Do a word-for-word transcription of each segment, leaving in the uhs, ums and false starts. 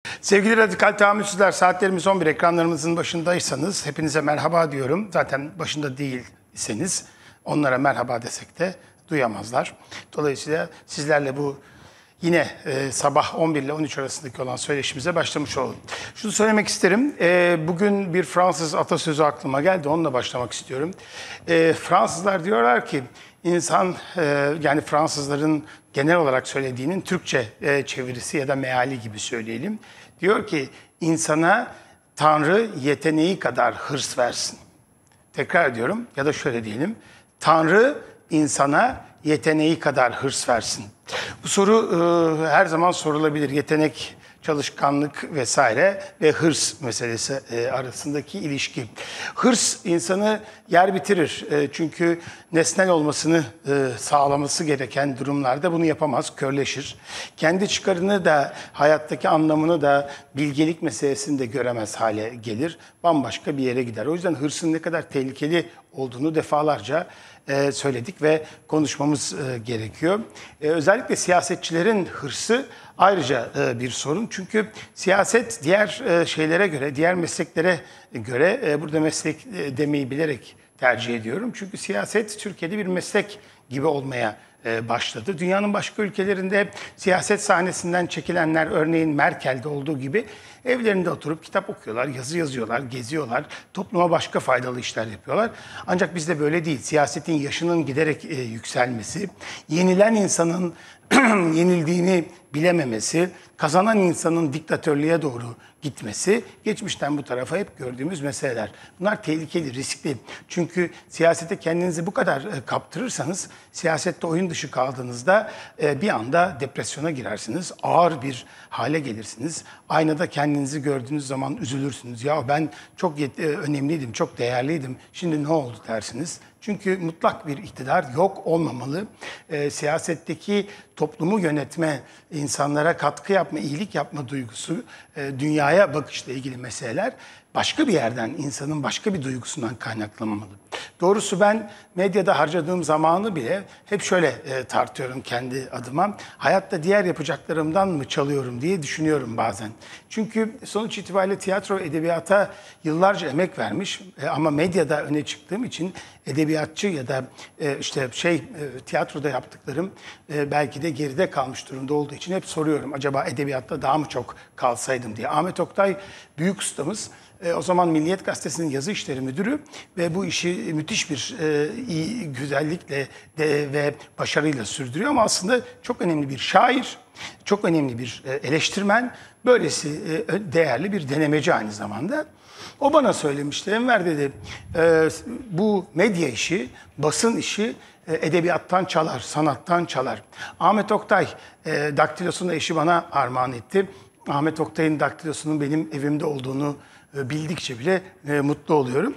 Sevgili radikal tahammülsüzler, saatlerimiz on bir, ekranlarımızın başındaysanız hepinize merhaba diyorum. Zaten başında değilseniz onlara merhaba desek de duyamazlar. Dolayısıyla sizlerle bu yine e, sabah on bir ile on üç arasındaki olan söyleşimize başlamış olalım. Şunu söylemek isterim, e, bugün bir Fransız atasözü aklıma geldi, onunla başlamak istiyorum. E, Fransızlar diyorlar ki, insan e, yani Fransızların genel olarak söylediğinin Türkçe e, çevirisi ya da meali gibi söyleyelim. Diyor ki, insana Tanrı yeteneği kadar hırs versin. Tekrar ediyorum ya da şöyle diyelim, Tanrı insana yeteneği kadar hırs versin. Bu soru e, her zaman sorulabilir. Yetenek, çalışkanlık vesaire ve hırs meselesi e, arasındaki ilişki. Hırs insanı yer bitirir. E, çünkü nesnel olmasını e, sağlaması gereken durumlarda bunu yapamaz, körleşir. Kendi çıkarını da, hayattaki anlamını da, bilgelik meselesini de göremez hale gelir. Bambaşka bir yere gider. O yüzden hırsın ne kadar tehlikeli olduğunu defalarca e, söyledik ve konuşmamız e, gerekiyor. E, özellikle siyasetçilerin hırsı ayrıca e, bir sorun. Çünkü siyaset diğer e, şeylere göre, diğer mesleklere göre, e, burada meslek e, demeyi bilerek tercih ediyorum. Çünkü siyaset Türkiye'de bir meslek gibi olmaya e, başladı. Dünyanın başka ülkelerinde siyaset sahnesinden çekilenler, örneğin Merkel'de olduğu gibi evlerinde oturup kitap okuyorlar, yazı yazıyorlar, geziyorlar, topluma başka faydalı işler yapıyorlar. Ancak bizde böyle değil. Siyasetin yaşının giderek e, yükselmesi, yenilen insanın yenildiğini bilememesi, kazanan insanın diktatörlüğe doğru gitmesi, geçmişten bu tarafa hep gördüğümüz meseleler. Bunlar tehlikeli, riskli. Çünkü siyasete kendinizi bu kadar kaptırırsanız, siyasette oyun dışı kaldığınızda bir anda depresyona girersiniz, ağır bir hale gelirsiniz. Aynada kendinizi gördüğünüz zaman üzülürsünüz. Ya ben çok önemliydim, çok değerliydim, şimdi ne oldu dersiniz. Çünkü mutlak bir iktidar yok, olmamalı. E, siyasetteki toplumu yönetme, insanlara katkı yapma, iyilik yapma duygusu, e, dünyaya bakışla ilgili meseleler başka bir yerden, insanın başka bir duygusundan kaynaklanmalı. Doğrusu ben medyada harcadığım zamanı bile hep şöyle e, tartıyorum kendi adıma. Hayatta diğer yapacaklarımdan mı çalıyorum diye düşünüyorum bazen. Çünkü sonuç itibariyle tiyatro, edebiyata yıllarca emek vermiş e, ama medyada öne çıktığım için edebiyatçı ya da e, işte şey e, tiyatroda yaptıklarım e, belki de geride kalmış durumda olduğu için hep soruyorum. Acaba edebiyatta daha mı çok kalsaydım diye. Ahmet Oktay büyük ustamız. E, o zaman Milliyet Gazetesi'nin yazı işleri müdürü ve bu işi müthiş bir e, iyi, güzellikle de, ve başarıyla sürdürüyor. Ama aslında çok önemli bir şair, çok önemli bir e, eleştirmen, böylesi e, değerli bir denemeci aynı zamanda. O bana söylemişti, Enver dedi, e, bu medya işi, basın işi e, edebiyattan çalar, sanattan çalar. Ahmet Oktay e, daktilosunu eşi bana armağan etti. Ahmet Oktay'ın daktilosunun benim evimde olduğunu bildikçe bile e, mutlu oluyorum.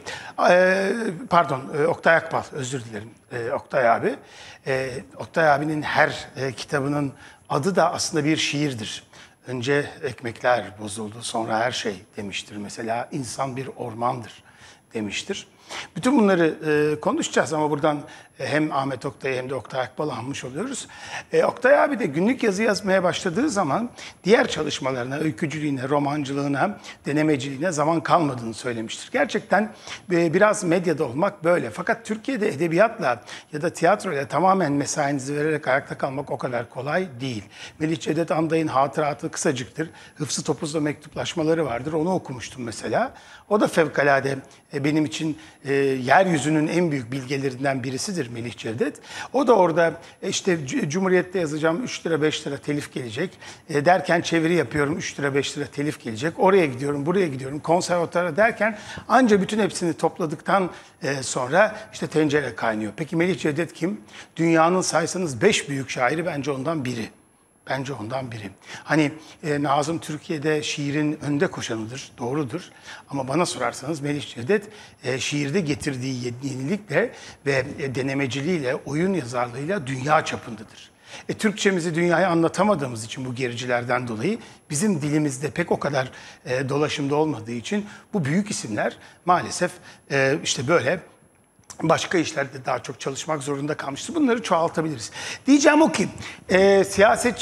E, pardon, e, Oktay Akbal, özür dilerim e, Oktay abi. E, Oktay abinin her e, kitabının adı da aslında bir şiirdir. Önce ekmekler bozuldu, sonra her şey demiştir. Mesela insan bir ormandır demiştir. Bütün bunları e, konuşacağız ama buradan e, hem Ahmet Oktay'ı hem de Oktay Akbal'ı anmış oluyoruz. E, Oktay abi de günlük yazı yazmaya başladığı zaman diğer çalışmalarına, öykücülüğüne, romancılığına, denemeciliğine zaman kalmadığını söylemiştir. Gerçekten e, biraz medyada olmak böyle. Fakat Türkiye'de edebiyatla ya da tiyatroyla tamamen mesainizi vererek ayakta kalmak o kadar kolay değil. Melih Cevdet Anday'ın hatıratı kısacıktır. Hıfzı Topuz'la mektuplaşmaları vardır. Onu okumuştum mesela. O da fevkalade e, benim için e, yeryüzünün en büyük bilgelerinden birisidir Melih Cevdet. O da orada e, işte Cumhuriyet'te yazacağım üç lira beş lira telif gelecek. E, derken çeviri yapıyorum üç lira beş lira telif gelecek. Oraya gidiyorum, buraya gidiyorum, konservatuvara derken anca bütün hepsini topladıktan e, sonra işte tencere kaynıyor. Peki Melih Cevdet kim? Dünyanın saysanız beş büyük şairi bence ondan biri. Bence ondan biri. Hani e, Nazım Türkiye'de şiirin önde koşanıdır, doğrudur. Ama bana sorarsanız Melih Cevdet e, şiirde getirdiği yenilikle ve e, denemeciliğiyle, oyun yazarlığıyla dünya çapındadır. E, Türkçemizi dünyaya anlatamadığımız için bu gericilerden dolayı bizim dilimizde pek o kadar e, dolaşımda olmadığı için bu büyük isimler maalesef e, işte böyle başka işlerde daha çok çalışmak zorunda kalmıştır. Bunları çoğaltabiliriz. Diyeceğim o ki e, siyasetçi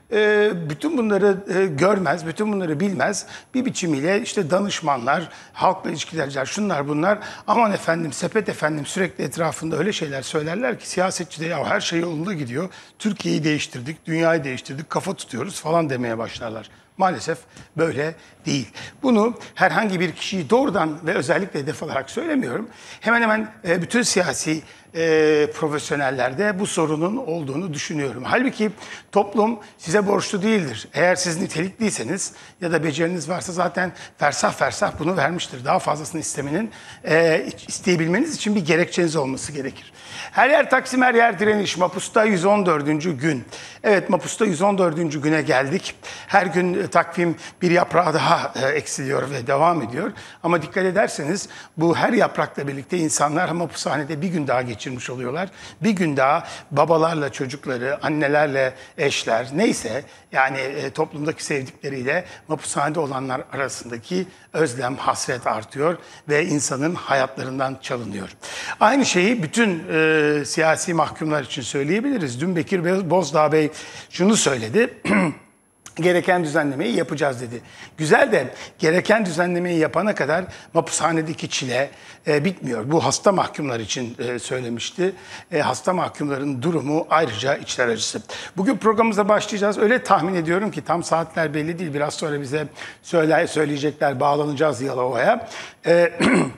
e, bütün bunları e, görmez, bütün bunları bilmez. Bir biçimiyle işte danışmanlar, halkla ilişkilerciler, şunlar bunlar, aman efendim, sepet efendim, sürekli etrafında öyle şeyler söylerler ki siyasetçi de ya her şey yolunda gidiyor, Türkiye'yi değiştirdik, dünyayı değiştirdik, kafa tutuyoruz falan demeye başlarlar. Maalesef böyle değil. Bunu herhangi bir kişiyi doğrudan ve özellikle hedef alarak söylemiyorum. Hemen hemen e, bütün siyasi e, profesyonellerde bu sorunun olduğunu düşünüyorum. Halbuki toplum size borçlu değildir. Eğer siz nitelikliyseniz ya da beceriniz varsa zaten fersah fersah bunu vermiştir. Daha fazlasını istemenin, e, isteyebilmeniz için bir gerekçeniz olması gerekir. Her yer Taksim, her yer direniş. Mapus'ta yüz on dördüncü gün. Evet, Mapus'ta yüz on dördüncü güne geldik. Her gün takvim bir yaprağı daha e, eksiliyor ve devam ediyor. Ama dikkat ederseniz bu her yaprakla birlikte insanlar mapushanede bir gün daha geçirmiş oluyorlar. Bir gün daha babalarla çocukları, annelerle eşler, neyse yani e, toplumdaki sevdikleriyle mapushanede olanlar arasındaki özlem, hasret artıyor ve insanın hayatlarından çalınıyor. Aynı şeyi bütün e, siyasi mahkumlar için söyleyebiliriz. Dün Bekir Bozdağ Bey şunu söyledi. Gereken düzenlemeyi yapacağız dedi. Güzel de gereken düzenlemeyi yapana kadar mapushanedeki çile e, bitmiyor. Bu hasta mahkumlar için e, söylemişti. E, hasta mahkumların durumu ayrıca içler acısı. Bugün programımıza başlayacağız. Öyle tahmin ediyorum ki tam saatler belli değil. Biraz sonra bize söyle, söyleyecekler, bağlanacağız Yalova'ya. E,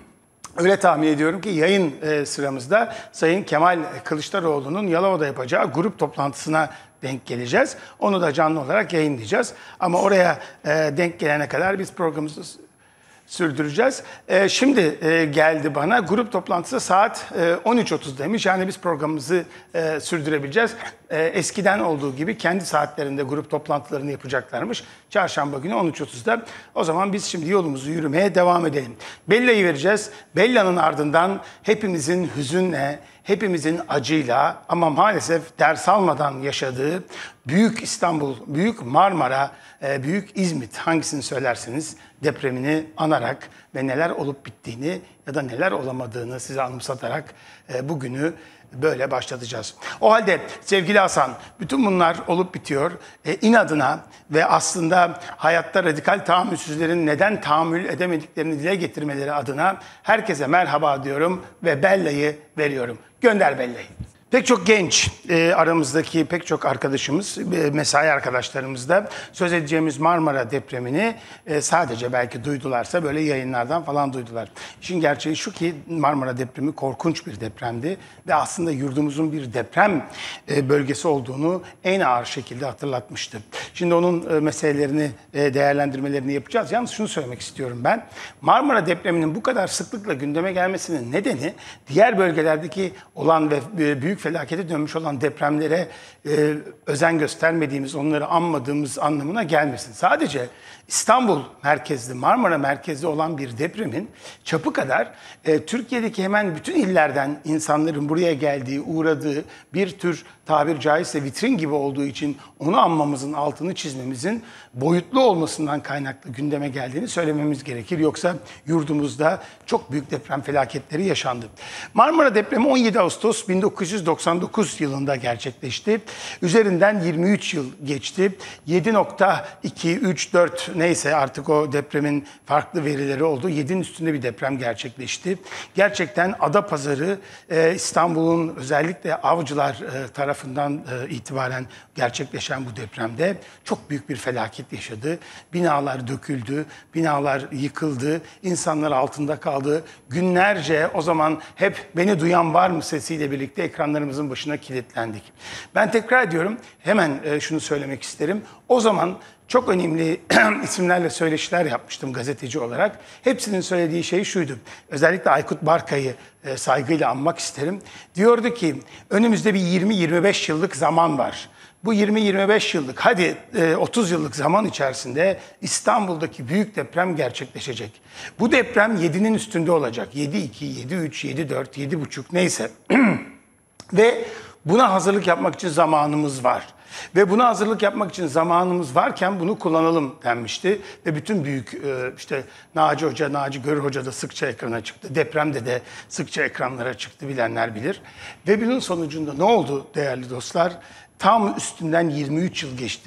Öyle tahmin ediyorum ki yayın e, sıramızda Sayın Kemal Kılıçdaroğlu'nun Yalova'da yapacağı grup toplantısına denk geleceğiz. Onu da canlı olarak yayınlayacağız. Ama oraya e, denk gelene kadar biz programımızı sürdüreceğiz. E, şimdi e, geldi bana grup toplantısı saat e, on üç otuz demiş. Yani biz programımızı e, sürdürebileceğiz. E, eskiden olduğu gibi kendi saatlerinde grup toplantılarını yapacaklarmış. Çarşamba günü on üç otuzda. O zaman biz şimdi yolumuzu yürümeye devam edelim. Bella'yı vereceğiz. Bella'nın ardından hepimizin hüzünle, hepimizin acıyla ama maalesef ders almadan yaşadığı Büyük İstanbul, Büyük Marmara, Büyük İzmit hangisini söylerseniz depremini anarak ve neler olup bittiğini ya da neler olamadığını size anımsatarak bugünü böyle başlatacağız. O halde sevgili Hasan, bütün bunlar olup bitiyor. E, inadına ve aslında hayatta radikal tahammülsüzlerin neden tahammül edemediklerini dile getirmeleri adına herkese merhaba diyorum ve Bella'yı veriyorum. Gönder Bella'yı. Pek çok genç e, aramızdaki pek çok arkadaşımız, e, mesai arkadaşlarımız da söz edeceğimiz Marmara depremini e, sadece belki duydularsa böyle yayınlardan falan duydular. İşin gerçeği şu ki Marmara depremi korkunç bir depremdi ve aslında yurdumuzun bir deprem e, bölgesi olduğunu en ağır şekilde hatırlatmıştı. Şimdi onun e, meselelerini, e, değerlendirmelerini yapacağız. Yalnız şunu söylemek istiyorum ben. Marmara depreminin bu kadar sıklıkla gündeme gelmesinin nedeni diğer bölgelerdeki olan ve e, büyük felakete dönmüş olan depremlere e, özen göstermediğimiz, onları anmadığımız anlamına gelmesin. Sadece İstanbul merkezli, Marmara merkezli olan bir depremin çapı kadar e, Türkiye'deki hemen bütün illerden insanların buraya geldiği, uğradığı bir tür tabir caizse vitrin gibi olduğu için onu anmamızın, altını çizmemizin boyutlu olmasından kaynaklı gündeme geldiğini söylememiz gerekir. Yoksa yurdumuzda çok büyük deprem felaketleri yaşandı. Marmara depremi on yedi Ağustos bin dokuz yüz doksan dokuz yılında gerçekleşti. Üzerinden yirmi üç yıl geçti. yedi nokta iki, üç, dört neyse artık o depremin farklı verileri oldu. yedinin üstünde bir deprem gerçekleşti. Gerçekten Adapazarı e, İstanbul'un özellikle Avcılar e, tarafından e, itibaren gerçekleşen bu depremde çok büyük bir felaket yaşadı. Binalar döküldü, binalar yıkıldı, insanlar altında kaldı. Günlerce o zaman hep beni duyan var mı sesiyle birlikte ekranlarımızın başına kilitlendik. Ben tekrar ediyorum, hemen e, şunu söylemek isterim. O zaman çok önemli isimlerle söyleşiler yapmıştım gazeteci olarak. Hepsinin söylediği şey şuydu. Özellikle Aykut Barkay'ı e, saygıyla anmak isterim. Diyordu ki önümüzde bir yirmi yirmi beş yıllık zaman var. Bu yirmi yirmi beş yıllık, hadi e, otuz yıllık zaman içerisinde İstanbul'daki büyük deprem gerçekleşecek. Bu deprem yedinin üstünde olacak. yedi iki, yedi üç, yedi dört, yedi buçuk neyse. Ve buna hazırlık yapmak için zamanımız var. Ve buna hazırlık yapmak için zamanımız varken bunu kullanalım denmişti. Ve bütün büyük işte Naci Hoca, Naci Görür Hoca da sıkça ekrana çıktı. Depremde de sıkça ekranlara çıktı, bilenler bilir. Ve bunun sonucunda ne oldu değerli dostlar? Tam üstünden yirmi üç yıl geçti.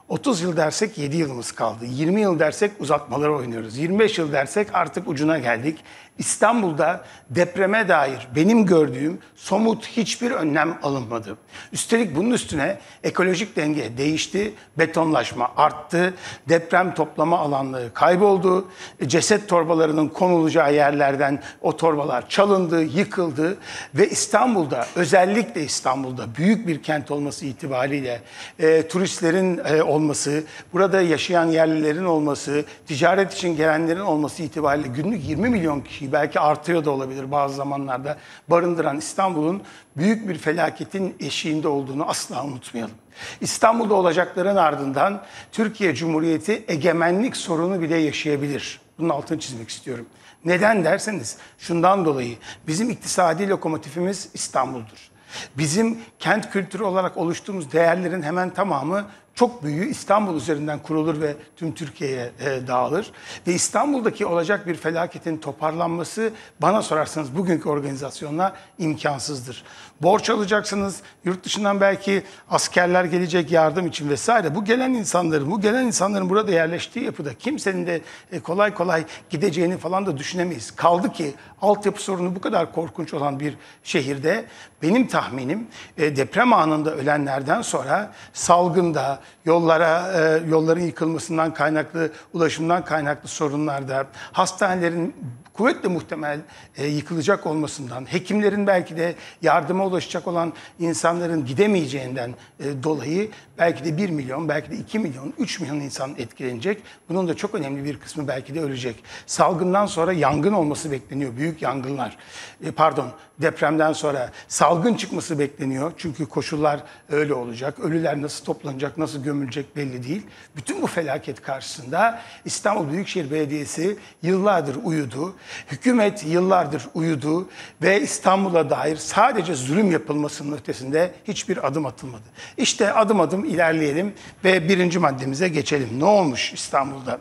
otuz yıl dersek yedi yılımız kaldı. yirmi yıl dersek uzatmaları oynuyoruz. yirmi beş yıl dersek artık ucuna geldik. İstanbul'da depreme dair benim gördüğüm somut hiçbir önlem alınmadı. Üstelik bunun üstüne ekolojik denge değişti, betonlaşma arttı, deprem toplama alanları kayboldu, ceset torbalarının konulacağı yerlerden o torbalar çalındı, yıkıldı ve İstanbul'da, özellikle İstanbul'da büyük bir kent olması itibariyle e, turistlerin e, olması, burada yaşayan yerlilerin olması, ticaret için gelenlerin olması itibariyle günlük yirmi milyon kişi, belki artıyor da olabilir bazı zamanlarda, barındıran İstanbul'un büyük bir felaketin eşiğinde olduğunu asla unutmayalım. İstanbul'da olacakların ardından Türkiye Cumhuriyeti egemenlik sorunu bile yaşayabilir. Bunun altını çizmek istiyorum. Neden derseniz şundan dolayı bizim iktisadi lokomotifimiz İstanbul'dur. Bizim kent kültürü olarak oluştuğumuz değerlerin hemen tamamı çok büyüğü İstanbul üzerinden kurulur ve tüm Türkiye'ye e, dağılır. Ve İstanbul'daki olacak bir felaketin toparlanması bana sorarsanız bugünkü organizasyonla imkansızdır. Borç alacaksınız, yurt dışından belki askerler gelecek yardım için vesaire. Bu gelen insanların, bu gelen insanların burada yerleştiği yapıda kimsenin de e, kolay kolay gideceğini falan da düşünemeyiz. Kaldı ki altyapı sorunu bu kadar korkunç olan bir şehirde benim tahminim e, deprem anında ölenlerden sonra salgında, yollara, e, yolların yıkılmasından kaynaklı, ulaşımdan kaynaklı sorunlarda, hastanelerin kuvvetle muhtemel e, yıkılacak olmasından, hekimlerin belki de yardıma ulaşacak olan insanların gidemeyeceğinden e, dolayı belki de bir milyon, belki de iki milyon, üç milyon insan etkilenecek. Bunun da çok önemli bir kısmı belki de ölecek. Salgından sonra yangın olması bekleniyor, büyük yangınlar. E, pardon, depremden sonra salgın çıkması bekleniyor. Çünkü koşullar öyle olacak. Ölüler nasıl toplanacak, nasıl gömülecek belli değil. Bütün bu felaket karşısında İstanbul Büyükşehir Belediyesi yıllardır uyudu. Hükümet yıllardır uyudu ve İstanbul'a dair sadece zulüm yapılmasının ötesinde hiçbir adım atılmadı. İşte adım adım ilerleyelim ve birinci maddemize geçelim. Ne olmuş İstanbul'da?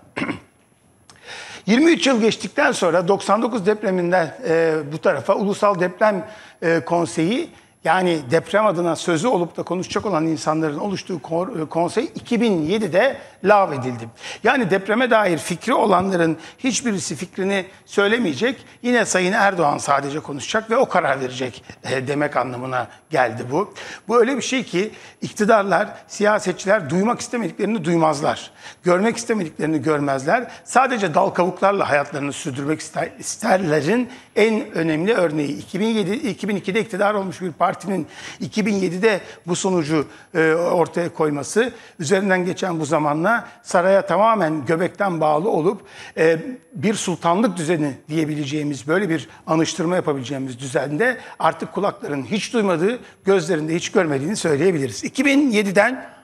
yirmi üç yıl geçtikten sonra doksan dokuz depreminden e, bu tarafa Ulusal Deprem e, Konseyi, yani deprem adına sözü olup da konuşacak olan insanların oluştuğu konsey iki bin yedide lağvedildi. Yani depreme dair fikri olanların hiçbirisi fikrini söylemeyecek. Yine Sayın Erdoğan sadece konuşacak ve o karar verecek demek anlamına geldi bu. Bu öyle bir şey ki iktidarlar, siyasetçiler duymak istemediklerini duymazlar. Görmek istemediklerini görmezler. Sadece dal kavuklarla hayatlarını sürdürmek ister, isterlerin en önemli örneği. iki bin yedi, iki bin ikide iktidar olmuş bir partinin iki bin yedide bu sonucu e, ortaya koyması, üzerinden geçen bu zamanla saraya tamamen göbekten bağlı olup e, bir sultanlık düzeni diyebileceğimiz, böyle bir anıştırma yapabileceğimiz düzende artık kulakların hiç duymadığı, gözlerinde hiç görmediğini söyleyebiliriz. iki bin yediden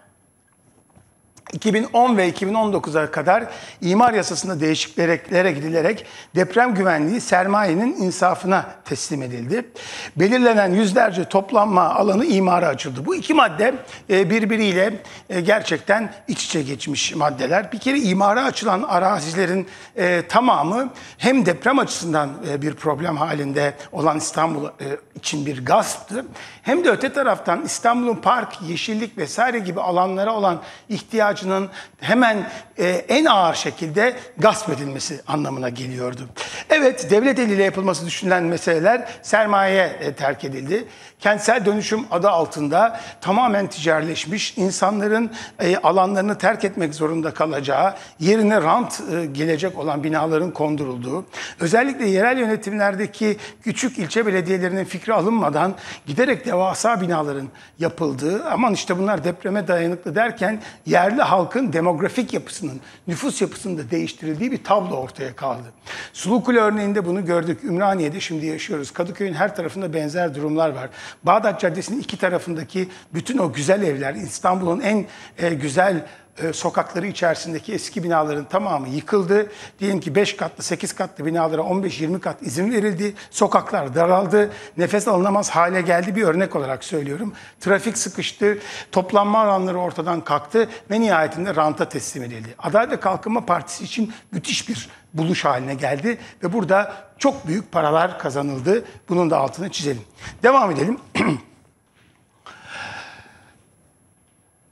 iki bin on ve iki bin on dokuza kadar imar yasasında değişikliklere gidilerek deprem güvenliği sermayenin insafına teslim edildi. Belirlenen yüzlerce toplanma alanı imara açıldı. Bu iki madde birbiriyle gerçekten iç içe geçmiş maddeler. Bir kere imara açılan arazilerin tamamı hem deprem açısından bir problem halinde olan İstanbul için bir gasptı, hem de öte taraftan İstanbul'un park, yeşillik vesaire gibi alanlara olan ihtiyacı hemen e, en ağır şekilde gasp edilmesi anlamına geliyordu. Evet, devlet eliyle yapılması düşünülen meseleler sermayeye e, terk edildi. Kentsel dönüşüm adı altında tamamen ticarileşmiş, insanların e, alanlarını terk etmek zorunda kalacağı, yerine rant e, gelecek olan binaların kondurulduğu, özellikle yerel yönetimlerdeki küçük ilçe belediyelerinin fikri alınmadan giderek devasa binaların yapıldığı, aman işte bunlar depreme dayanıklı derken yerli halkın demografik yapısının, nüfus yapısının da değiştirildiği bir tablo ortaya kaldı. Sulukule örneğinde bunu gördük. Ümraniye'de şimdi yaşıyoruz. Kadıköy'ün her tarafında benzer durumlar var. Bağdat Caddesi'nin iki tarafındaki bütün o güzel evler, İstanbul'un en e, güzel e, sokakları içerisindeki eski binaların tamamı yıkıldı. Diyelim ki beş katlı, sekiz katlı binalara on beş yirmi kat izin verildi. Sokaklar daraldı. Nefes alınamaz hale geldi. Bir örnek olarak söylüyorum. Trafik sıkıştı. Toplanma alanları ortadan kalktı ve nihayetinde ranta teslim edildi. Adalet ve Kalkınma Partisi için müthiş bir buluş haline geldi ve burada çok büyük paralar kazanıldı. Bunun da altını çizelim. Devam edelim.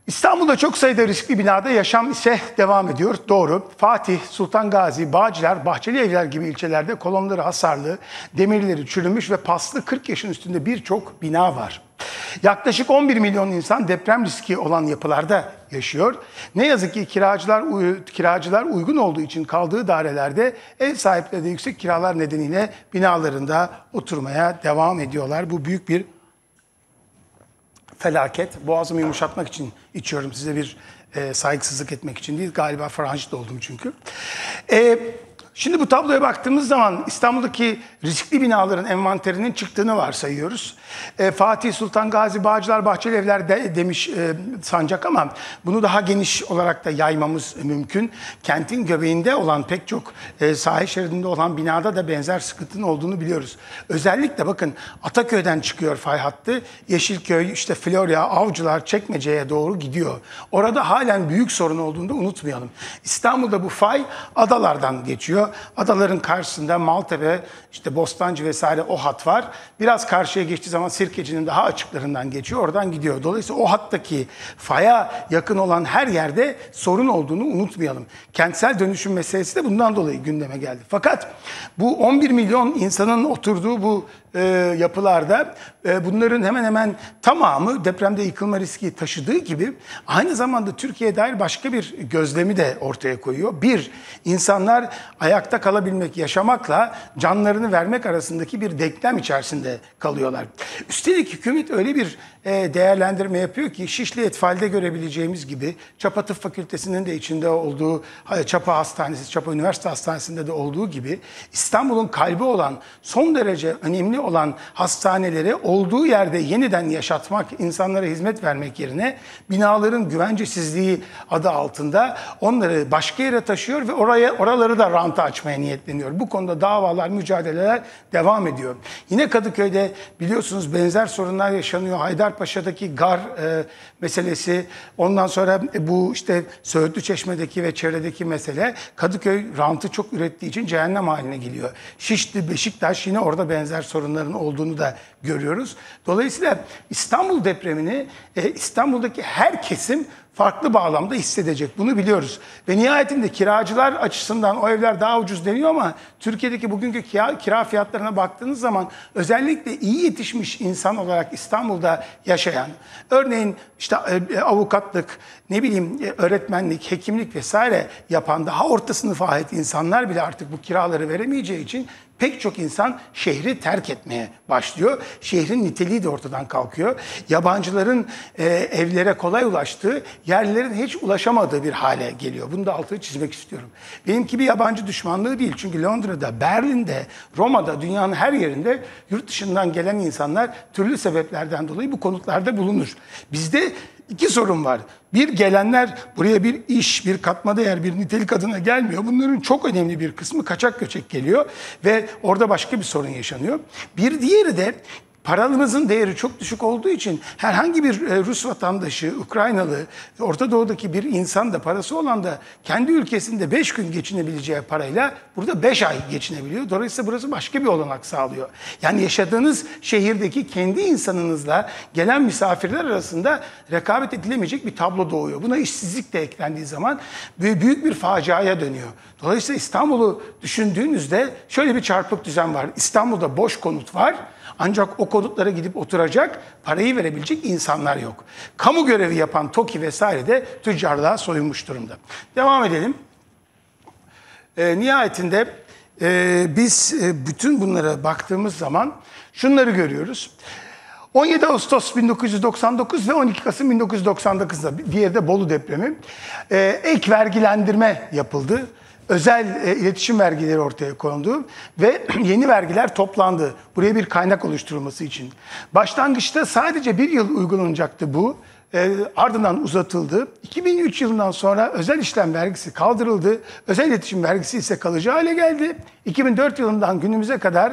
İstanbul'da çok sayıda riskli binada yaşam ise devam ediyor. Doğru. Fatih, Sultan Gazi, Bağcılar, Bahçeli Evler gibi ilçelerde kolonları hasarlı, demirleri çürümüş ve paslı kırk yaşın üstünde birçok bina var. Yaklaşık on bir milyon insan deprem riski olan yapılarda yaşıyor. Ne yazık ki kiracılar kiracılar uygun olduğu için kaldığı dairelerde ev sahipleri de yüksek kiralar nedeniyle binalarında oturmaya devam ediyorlar. Bu büyük bir felaket. Boğazımı yumuşatmak için içiyorum, size bir e, saygısızlık etmek için değil. Galiba faranjit oldum çünkü. E, şimdi bu tabloya baktığımız zaman İstanbul'daki riskli binaların envanterinin çıktığını varsayıyoruz. E, Fatih, Sultan Gazi, Bağcılar, Bahçeli Evler de, demiş e, Sancak, ama bunu daha geniş olarak da yaymamız mümkün. Kentin göbeğinde olan pek çok e, sahil şeridinde olan binada da benzer sıkıntının olduğunu biliyoruz. Özellikle bakın, Ataköy'den çıkıyor fay hattı. Yeşilköy, işte Florya, Avcılar, Çekmece'ye doğru gidiyor. Orada halen büyük sorun olduğunu da unutmayalım. İstanbul'da bu fay adalardan geçiyor. Adaların karşısında Maltepe, işte Bostancı vesaire o hat var. Biraz karşıya geçtiği zaman Sirkeci'nin daha açıklarından geçiyor. Oradan gidiyor. Dolayısıyla o hattaki faya yakın olan her yerde sorun olduğunu unutmayalım. Kentsel dönüşüm meselesi de bundan dolayı gündeme geldi. Fakat bu on bir milyon insanın oturduğu bu e, yapılarda e, bunların hemen hemen tamamı depremde yıkılma riski taşıdığı gibi aynı zamanda Türkiye'ye dair başka bir gözlemi de ortaya koyuyor. Bir, insanlar ayakta kalabilmek, yaşamakla canlarını vermek arasındaki bir denklem içerisinde kalıyorlar. Üstelik hükümet öyle bir e, değerlendirme yapıyor ki Şişli Etfal'de görebileceğimiz gibi, Çapa Tıp Fakültesi'nin de içinde olduğu, Çapa Hastanesi, Çapa Üniversite Hastanesi'nde de olduğu gibi İstanbul'un kalbi olan, son derece önemli olan hastaneleri olduğu yerde yeniden yaşatmak, insanlara hizmet vermek yerine binaların güvencesizliği adı altında onları başka yere taşıyor ve oraya oraları da ranta açmaya niyetleniyor. Bu konuda davalar, mücadeleler devam ediyor. Yine Kadıköy'de biliyorsunuz benzer sorunlar yaşanıyor. Haydarpaşa'daki gar e, meselesi, ondan sonra bu işte Söğütlü Çeşme'deki ve çevredeki mesele, Kadıköy rantı çok ürettiği için cehennem haline geliyor. Şişli, Beşiktaş, yine orada benzer sorunların olduğunu da görüyoruz. Dolayısıyla İstanbul depremini e, İstanbul'daki her kesim farklı bağlamda hissedecek. Bunu biliyoruz. Ve nihayetinde kiracılar açısından o evler daha ucuz deniyor, ama Türkiye'deki bugünkü kira, kira fiyatlarına baktığınız zaman özellikle iyi yetişmiş insan olarak İstanbul'da yaşayan, örneğin işte e, avukatlık, ne bileyim e, öğretmenlik, hekimlik vesaire yapan daha orta sınıfa ait insanlar bile artık bu kiraları veremeyeceği için pek çok insan şehri terk etmeye başlıyor. Şehrin niteliği de ortadan kalkıyor. Yabancıların e, evlere kolay ulaştığı, yerlilerin hiç ulaşamadığı bir hale geliyor. Bunu da altını çizmek istiyorum. Benimki bir yabancı düşmanlığı değil. Çünkü Londra'da, Berlin'de, Roma'da, dünyanın her yerinde yurt dışından gelen insanlar türlü sebeplerden dolayı bu konutlarda bulunur. Bizde İki sorun var. Bir, gelenler buraya bir iş, bir katma değer, bir nitelik adına gelmiyor. Bunların çok önemli bir kısmı kaçak göçek geliyor ve orada başka bir sorun yaşanıyor. Bir diğeri de paramızın değeri çok düşük olduğu için herhangi bir Rus vatandaşı, Ukraynalı, Orta Doğu'daki bir insan da, parası olan da kendi ülkesinde beş gün geçinebileceği parayla burada beş ay geçinebiliyor. Dolayısıyla burası başka bir olanak sağlıyor. Yani yaşadığınız şehirdeki kendi insanınızla gelen misafirler arasında rekabet edilemeyecek bir tablo doğuyor. Buna işsizlik de eklendiği zaman büyük bir faciaya dönüyor. Dolayısıyla İstanbul'u düşündüğünüzde şöyle bir çarpık düzen var. İstanbul'da boş konut var. Ancak o konutlara gidip oturacak, parayı verebilecek insanlar yok. Kamu görevi yapan TOKİ vesaire de tüccarlığa soyunmuş durumda. Devam edelim. E, nihayetinde e, biz e, bütün bunlara baktığımız zaman şunları görüyoruz. on yedi Ağustos bin dokuz yüz doksan dokuz ve on iki Kasım bin dokuz yüz doksan dokuz'da, diğeri de Bolu depremi. E, ek vergilendirme yapıldı. Özel e, iletişim vergileri ortaya kondu ve yeni vergiler toplandı. Buraya bir kaynak oluşturulması için. Başlangıçta sadece bir yıl uygulanacaktı bu. E, ardından uzatıldı. iki bin üç yılından sonra özel işlem vergisi kaldırıldı. Özel iletişim vergisi ise kalıcı hale geldi. iki bin dört yılından günümüze kadar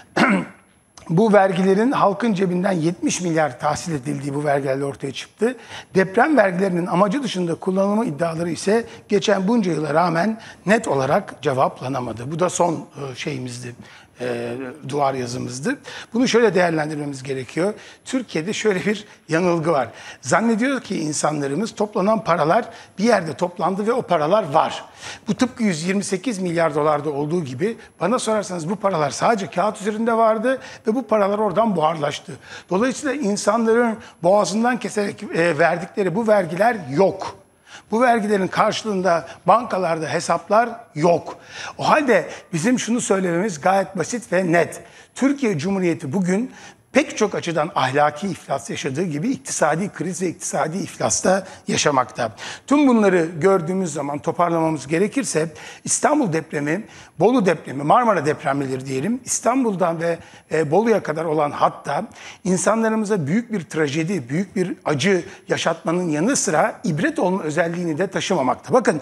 bu vergilerin halkın cebinden yetmiş milyar tahsil edildiği bu vergilerle ortaya çıktı. Deprem vergilerinin amacı dışında kullanılma iddiaları ise geçen bunca yıla rağmen net olarak cevaplanamadı. Bu da son şeyimizdi. e, duvar yazımızdı. Bunu şöyle değerlendirmemiz gerekiyor. Türkiye'de şöyle bir yanılgı var. Zannediyor ki insanlarımız toplanan paralar bir yerde toplandı ve o paralar var. Bu tıpkı yüz yirmi sekiz milyar dolarda olduğu gibi bana sorarsanız bu paralar sadece kağıt üzerinde vardı ve bu paralar oradan buharlaştı. Dolayısıyla insanların boğazından keserek e, verdikleri bu vergiler yok. Bu vergilerin karşılığında bankalarda hesaplar yok. O halde bizim şunu söylememiz gayet basit ve net. Türkiye Cumhuriyeti bugün pek çok açıdan ahlaki iflas yaşadığı gibi iktisadi kriz ve iktisadi iflasta yaşamakta. Tüm bunları gördüğümüz zaman toparlamamız gerekirse İstanbul depremi, Bolu depremi, Marmara depremleri diyelim, İstanbul'dan ve e, Bolu'ya kadar olan hatta insanlarımıza büyük bir trajedi, büyük bir acı yaşatmanın yanı sıra ibret olma özelliğini de taşımamakta. Bakın,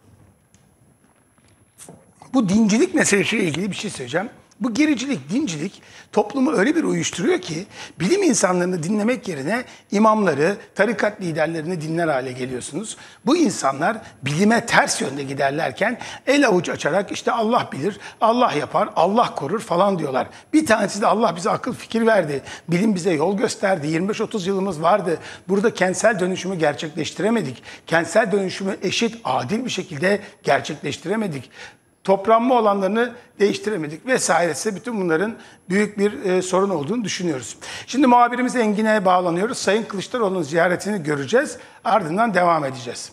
bu dincilik meselesiyle ilgili bir şey söyleyeceğim. Bu gericilik, dincilik toplumu öyle bir uyuşturuyor ki bilim insanlarını dinlemek yerine imamları, tarikat liderlerini dinler hale geliyorsunuz. Bu insanlar bilime ters yönde giderlerken el avuç açarak işte Allah bilir, Allah yapar, Allah korur falan diyorlar. Bir tanesi de Allah bize akıl fikir verdi, bilim bize yol gösterdi, yirmi beş otuz yılımız vardı. Burada kentsel dönüşümü gerçekleştiremedik. Kentsel dönüşümü eşit, adil bir şekilde gerçekleştiremedik. Toplanma olanlarını değiştiremedik vesairesi, bütün bunların büyük bir e, sorun olduğunu düşünüyoruz. Şimdi muhabirimiz Engin'e bağlanıyoruz. Sayın Kılıçdaroğlu'nun ziyaretini göreceğiz. Ardından devam edeceğiz.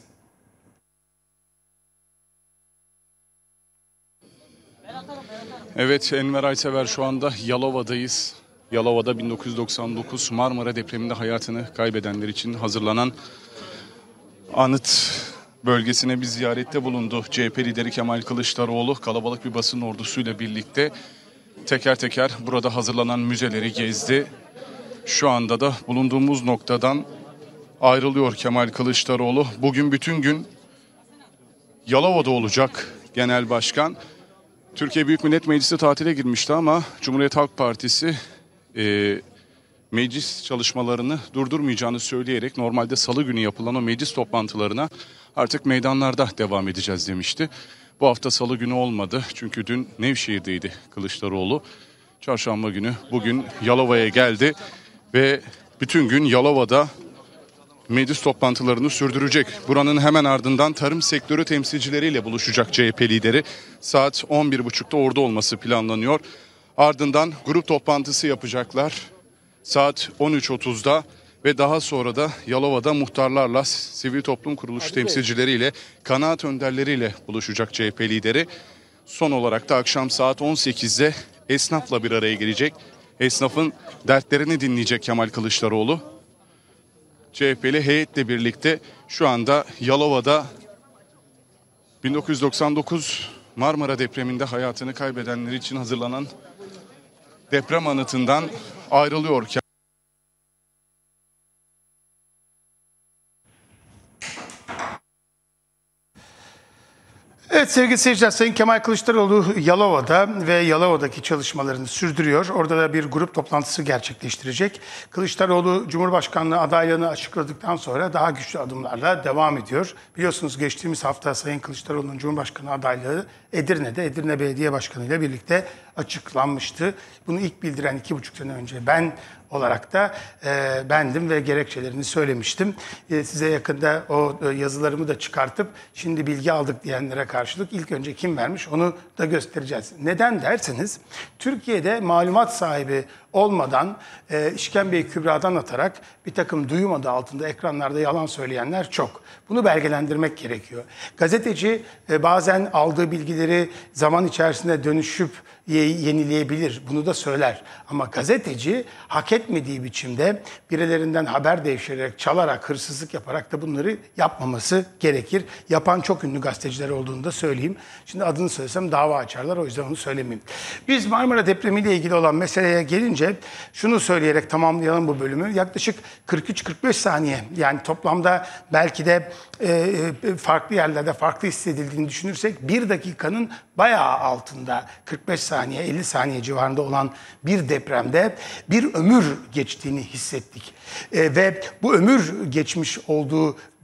Evet, Enver Aysever, şu anda Yalova'dayız. Yalova'da bin dokuz yüz doksan dokuz Marmara depreminde hayatını kaybedenler için hazırlanan anıt bölgesine bir ziyarette bulundu. C H P lideri Kemal Kılıçdaroğlu kalabalık bir basın ordusuyla birlikte teker teker burada hazırlanan müzeleri gezdi. Şu anda da bulunduğumuz noktadan ayrılıyor Kemal Kılıçdaroğlu. Bugün bütün gün Yalova'da olacak Genel Başkan. Türkiye Büyük Millet Meclisi tatile girmişti ama Cumhuriyet Halk Partisi e, meclis çalışmalarını durdurmayacağını söyleyerek normalde salı günü yapılan o meclis toplantılarına artık meydanlarda devam edeceğiz demişti. Bu hafta salı günü olmadı çünkü dün Nevşehir'deydi Kılıçdaroğlu. Çarşamba günü bugün Yalova'ya geldi ve bütün gün Yalova'da meclis toplantılarını sürdürecek. Buranın hemen ardından tarım sektörü temsilcileriyle buluşacak C H P lideri. Saat on bir buçukta orada olması planlanıyor. Ardından grup toplantısı yapacaklar saat on üç otuzda ve daha sonra da Yalova'da muhtarlarla, sivil toplum kuruluş temsilcileriyle, kanaat önderleriyle buluşacak C H P lideri. Son olarak da akşam saat on sekizde esnafla bir araya gelecek. Esnafın dertlerini dinleyecek Kemal Kılıçdaroğlu. C H P'li heyetle birlikte şu anda Yalova'da bin dokuz yüz doksan dokuz Marmara depreminde hayatını kaybedenler için hazırlanan deprem anıtından ayrılıyor. Evet sevgili seyirciler, Sayın Kemal Kılıçdaroğlu Yalova'da ve Yalova'daki çalışmalarını sürdürüyor. Orada da bir grup toplantısı gerçekleştirecek. Kılıçdaroğlu Cumhurbaşkanlığı adaylığını açıkladıktan sonra daha güçlü adımlarla devam ediyor. Biliyorsunuz geçtiğimiz hafta Sayın Kılıçdaroğlu'nun Cumhurbaşkanı adaylığı Edirne'de Edirne Belediye Başkanı ile birlikte açıklanmıştı. Bunu ilk bildiren iki buçuk sene önce ben olarak da e, bendim ve gerekçelerini söylemiştim. E, size yakında o e, yazılarımı da çıkartıp şimdi bilgi aldık diyenlere karşılık ilk önce kim vermiş onu da göstereceğiz. Neden derseniz Türkiye'de malumat sahibi olmadan e, işkembeyi kübradan atarak bir takım duyum adı altında ekranlarda yalan söyleyenler çok. Bunu belgelendirmek gerekiyor. Gazeteci e, bazen aldığı bilgileri zaman içerisinde dönüşüp yenileyebilir. Bunu da söyler. Ama gazeteci hak etmediği biçimde birilerinden haber devşirerek, çalarak, hırsızlık yaparak da bunları yapmaması gerekir. Yapan çok ünlü gazeteciler olduğunu da söyleyeyim. Şimdi adını söylesem dava açarlar, o yüzden onu söylemeyeyim. Biz Marmara depremiyle ilgili olan meseleye gelince şunu söyleyerek tamamlayalım bu bölümü. Yaklaşık kırk üç kırk beş saniye, yani toplamda belki de e, farklı yerlerde farklı hissedildiğini düşünürsek bir dakikanın bayağı altında, kırk beş saniye elli saniye civarında olan bir depremde bir ömür geçtiğini hissettik. E, ve bu ömür geçmiş olduğu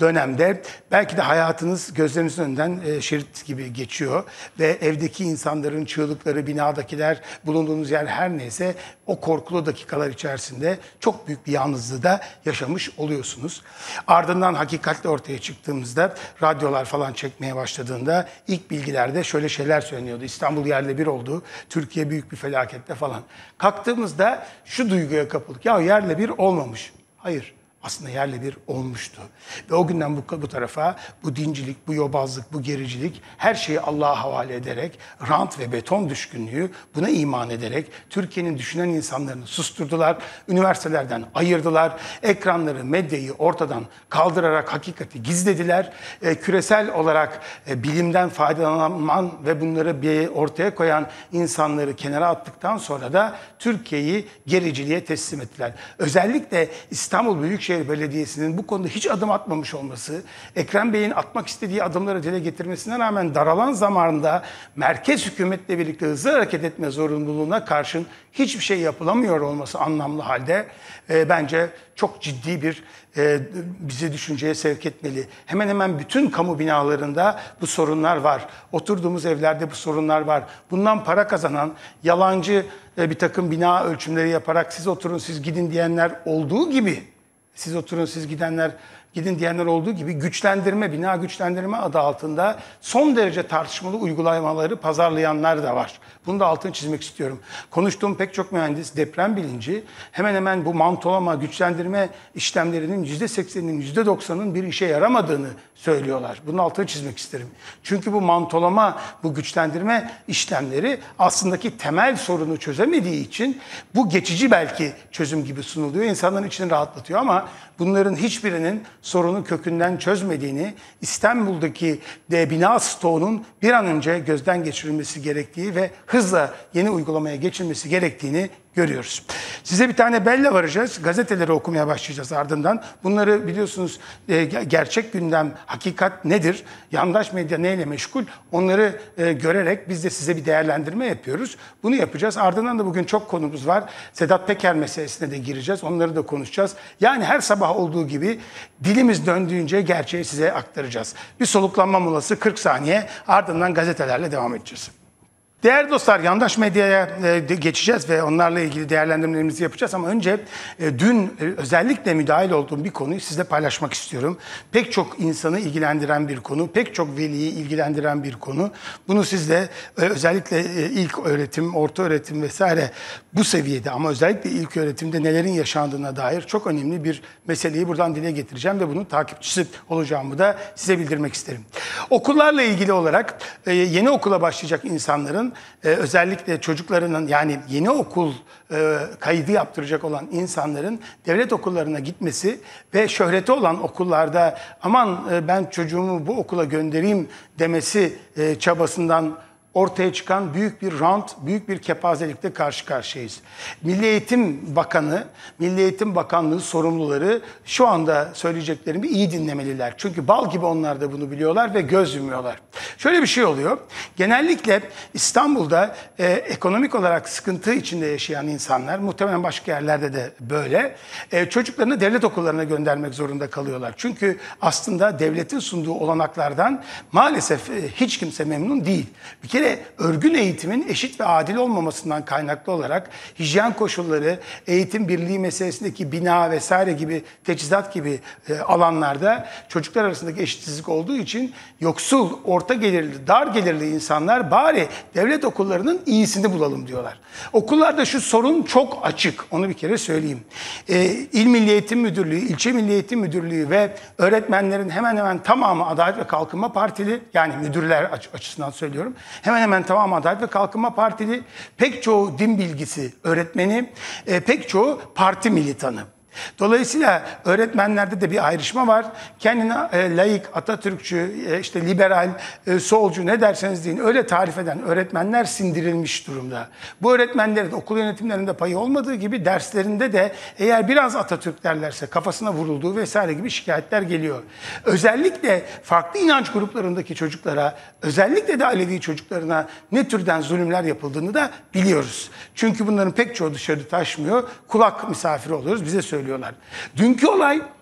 dönemde belki de hayatınız gözlerinizin önünden e, şerit gibi geçiyor ve evdeki insanların çığlıkları, binadakiler, bulunduğunuz yer her neyse o korkulu dakikalar içerisinde çok büyük bir yalnızlığı da yaşamış oluyorsunuz. Ardından hakikatle ortaya çıktığımızda, radyolar falan çekmeye başladığında ilk bilgilerde şöyle şeyler söyleniyordu. İstanbul yerle bir oldu, Türkiye büyük bir felakette falan. Kalktığımızda şu duyguya kapıldık. Ya yerle bir olmamış. Hayır. Aslında yerle bir olmuştu. Ve o günden bu, bu tarafa bu dincilik, bu yobazlık, bu gericilik her şeyi Allah'a havale ederek, rant ve beton düşkünlüğü buna iman ederek Türkiye'nin düşünen insanlarını susturdular, üniversitelerden ayırdılar, ekranları, medyayı ortadan kaldırarak hakikati gizlediler. E, küresel olarak e, bilimden faydalanan ve bunları bir ortaya koyan insanları kenara attıktan sonra da Türkiye'yi gericiliğe teslim ettiler. Özellikle İstanbul Büyükşehir Belediyesi'nin bu konuda hiç adım atmamış olması, Ekrem Bey'in atmak istediği adımları dile getirmesine rağmen daralan zamanında merkez hükümetle birlikte hızlı hareket etme zorunluluğuna karşın hiçbir şey yapılamıyor olması anlamlı halde e, bence çok ciddi bir e, bizi düşünceye sevk etmeli. Hemen hemen bütün kamu binalarında bu sorunlar var. Oturduğumuz evlerde bu sorunlar var. Bundan para kazanan, yalancı e, bir takım bina ölçümleri yaparak siz oturun siz gidin diyenler olduğu gibi, siz oturun siz gidenler gidin diyenler olduğu gibi güçlendirme, bina güçlendirme adı altında son derece tartışmalı uygulamaları pazarlayanlar da var. Bunu da altını çizmek istiyorum. Konuştuğum pek çok mühendis deprem bilinci hemen hemen bu mantolama, güçlendirme işlemlerinin yüzde sekseninin, yüzde doksanının bir işe yaramadığını söylüyorlar. Bunun altını çizmek isterim. Çünkü bu mantolama, bu güçlendirme işlemleri aslındaki temel sorunu çözemediği için bu geçici belki çözüm gibi sunuluyor. İnsanların içini rahatlatıyor ama bunların hiçbirinin sorunu kökünden çözmediğini, İstanbul'daki de bina stoğunun bir an önce gözden geçirilmesi gerektiği ve hızla yeni uygulamaya geçilmesi gerektiğini görüyoruz. Size bir tane bella vereceğiz. Gazeteleri okumaya başlayacağız ardından. Bunları biliyorsunuz e, gerçek gündem, hakikat nedir? Yandaş medya neyle meşgul? Onları e, görerek biz de size bir değerlendirme yapıyoruz. Bunu yapacağız. Ardından da bugün çok konumuz var. Sedat Peker meselesine de gireceğiz. Onları da konuşacağız. Yani her sabah olduğu gibi dilimiz döndüğünce gerçeği size aktaracağız. Bir soluklanma molası kırk saniye. Ardından gazetelerle devam edeceğiz. Değerli dostlar, yandaş medyaya geçeceğiz ve onlarla ilgili değerlendirmelerimizi yapacağız ama önce dün özellikle müdahil olduğum bir konuyu sizle paylaşmak istiyorum. Pek çok insanı ilgilendiren bir konu, pek çok veliyi ilgilendiren bir konu. Bunu sizle özellikle ilk öğretim, orta öğretim vesaire bu seviyede ama özellikle ilk öğretimde nelerin yaşandığına dair çok önemli bir meseleyi buradan dile getireceğim ve bunun takipçisi olacağımı da size bildirmek isterim. Okullarla ilgili olarak yeni okula başlayacak insanların Ee, özellikle çocuklarının yani yeni okul e, kaydı yaptıracak olan insanların devlet okullarına gitmesi ve şöhreti olan okullarda aman e, ben çocuğumu bu okula göndereyim demesi e, çabasından ortaya çıkan büyük bir rant, büyük bir kepazelikle karşı karşıyayız. Milli Eğitim Bakanı, Milli Eğitim Bakanlığı sorumluları şu anda söyleyeceklerimi iyi dinlemeliler. Çünkü bal gibi onlar da bunu biliyorlar ve göz yumuyorlar. Şöyle bir şey oluyor. Genellikle İstanbul'da e, ekonomik olarak sıkıntı içinde yaşayan insanlar, muhtemelen başka yerlerde de böyle, e, çocuklarını devlet okullarına göndermek zorunda kalıyorlar. Çünkü aslında devletin sunduğu olanaklardan maalesef e, hiç kimse memnun değil. Bir kere örgün eğitimin eşit ve adil olmamasından kaynaklı olarak hijyen koşulları, eğitim birliği meselesindeki bina vesaire gibi, teçhizat gibi e, alanlarda çocuklar arasındaki eşitsizlik olduğu için yoksul, orta gelirli, dar gelirli insanlar bari devlet okullarının iyisini bulalım diyorlar. Okullarda şu sorun çok açık, onu bir kere söyleyeyim. E, İl Milli Eğitim Müdürlüğü, İlçe Milli Eğitim Müdürlüğü ve öğretmenlerin hemen hemen tamamı Adalet ve Kalkınma Partili, yani müdürler açısından söylüyorum. Hemen hemen tamamı Adalet ve Kalkınma Partili, pek çoğu din bilgisi öğretmeni, e, pek çoğu parti militanı. Dolayısıyla öğretmenlerde de bir ayrışma var. Kendine e, laik, Atatürkçü, e, işte liberal, e, solcu ne derseniz deyin öyle tarif eden öğretmenler sindirilmiş durumda. Bu öğretmenlerin okul yönetimlerinde payı olmadığı gibi derslerinde de eğer biraz Atatürk derlerse kafasına vurulduğu vesaire gibi şikayetler geliyor. Özellikle farklı inanç gruplarındaki çocuklara, özellikle de Alevi çocuklarına ne türden zulümler yapıldığını da biliyoruz. Çünkü bunların pek çoğu dışarı taşmıyor. Kulak misafiri oluyoruz, bize söylüyorlar. Dünkü olay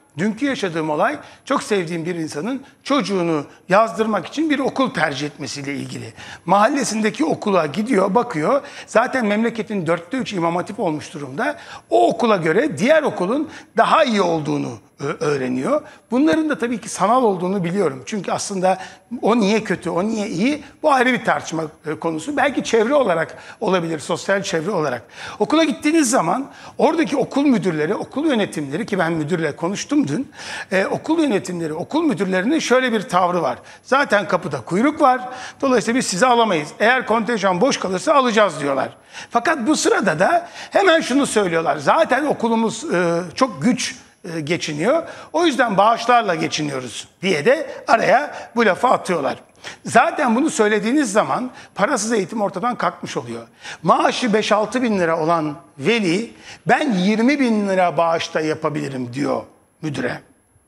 Dünkü yaşadığım olay çok sevdiğim bir insanın çocuğunu yazdırmak için bir okul tercih etmesiyle ilgili. Mahallesindeki okula gidiyor, bakıyor. Zaten memleketin dörtte üç imam hatip olmuş durumda. O okula göre diğer okulun daha iyi olduğunu öğreniyor. Bunların da tabii ki sanal olduğunu biliyorum. Çünkü aslında o niye kötü, o niye iyi, bu ayrı bir tartışma konusu. Belki çevre olarak olabilir, sosyal çevre olarak. Okula gittiğiniz zaman oradaki okul müdürleri, okul yönetimleri, ki ben müdürle konuştum dün, e, okul yönetimleri, okul müdürlerinin şöyle bir tavrı var. Zaten kapıda kuyruk var, dolayısıyla biz sizi alamayız. Eğer kontenjan boş kalırsa alacağız diyorlar. Fakat bu sırada da hemen şunu söylüyorlar. Zaten okulumuz e, çok güç geçiniyor. O yüzden bağışlarla geçiniyoruz diye de araya bu lafı atıyorlar. Zaten bunu söylediğiniz zaman parasız eğitim ortadan kalkmış oluyor. Maaşı beş altı bin lira olan veli ben yirmi bin lira bağışta yapabilirim diyor müdüre.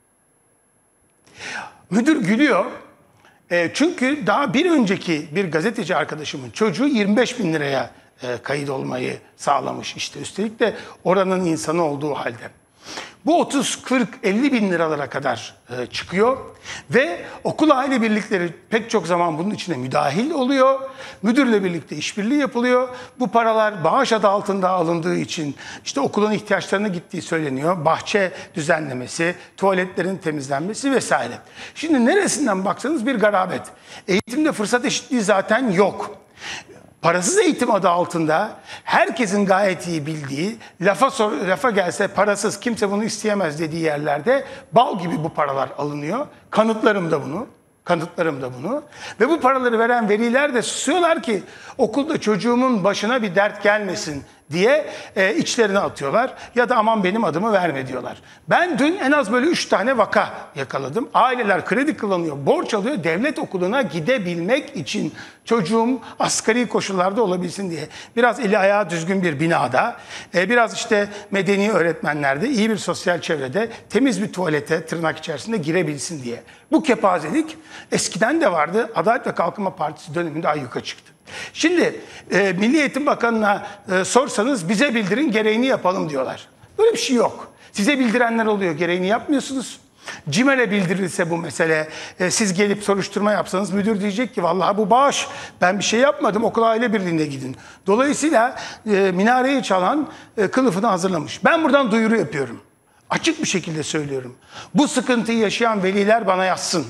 Müdür gülüyor. E, çünkü daha bir önceki bir gazeteci arkadaşımın çocuğu yirmi beş bin liraya e, kayıt olmayı sağlamış işte. Üstelik de oranın insanı olduğu halde. Bu otuz, kırk, elli bin liralara kadar e, çıkıyor ve okul aile birlikleri pek çok zaman bunun içine müdahil oluyor. Müdürle birlikte işbirliği yapılıyor. Bu paralar bağış adı altında alındığı için işte okulun ihtiyaçlarına gittiği söyleniyor. Bahçe düzenlemesi, tuvaletlerin temizlenmesi vesaire. Şimdi neresinden baksanız bir garabet. Eğitimde fırsat eşitliği zaten yok. Parasız eğitim adı altında herkesin gayet iyi bildiği, lafa, sor, lafa gelse parasız kimse bunu isteyemez dediği yerlerde bal gibi bu paralar alınıyor. Kanıtlarım da bunu. Kanıtlarım da bunu. Ve bu paraları veren veliler de susuyorlar ki okulda çocuğumun başına bir dert gelmesin diye e, içlerine atıyorlar. Ya da aman benim adımı verme diyorlar. Ben dün en az böyle üç tane vaka yakaladım. Aileler kredi kullanıyor, borç alıyor devlet okuluna gidebilmek için, çocuğum asgari koşullarda olabilsin diye. Biraz eli ayağı düzgün bir binada, e, biraz işte medeni öğretmenlerde, iyi bir sosyal çevrede, temiz bir tuvalete tırnak içerisinde girebilsin diye. Bu kepazelik eskiden de vardı. Adalet ve Kalkınma Partisi döneminde ayyuka çıktı. Şimdi e, Milli Eğitim Bakanı'na e, sorsanız bize bildirin gereğini yapalım diyorlar. Böyle bir şey yok. Size bildirenler oluyor, gereğini yapmıyorsunuz. CİMER'e bildirilse bu mesele, e, siz gelip soruşturma yapsanız müdür diyecek ki vallahi bu bağış, ben bir şey yapmadım, okul aile birliğine gidin. Dolayısıyla e, minareyi çalan e, kılıfını hazırlamış. Ben buradan duyuru yapıyorum. Açık bir şekilde söylüyorum. Bu sıkıntıyı yaşayan veliler bana yazsın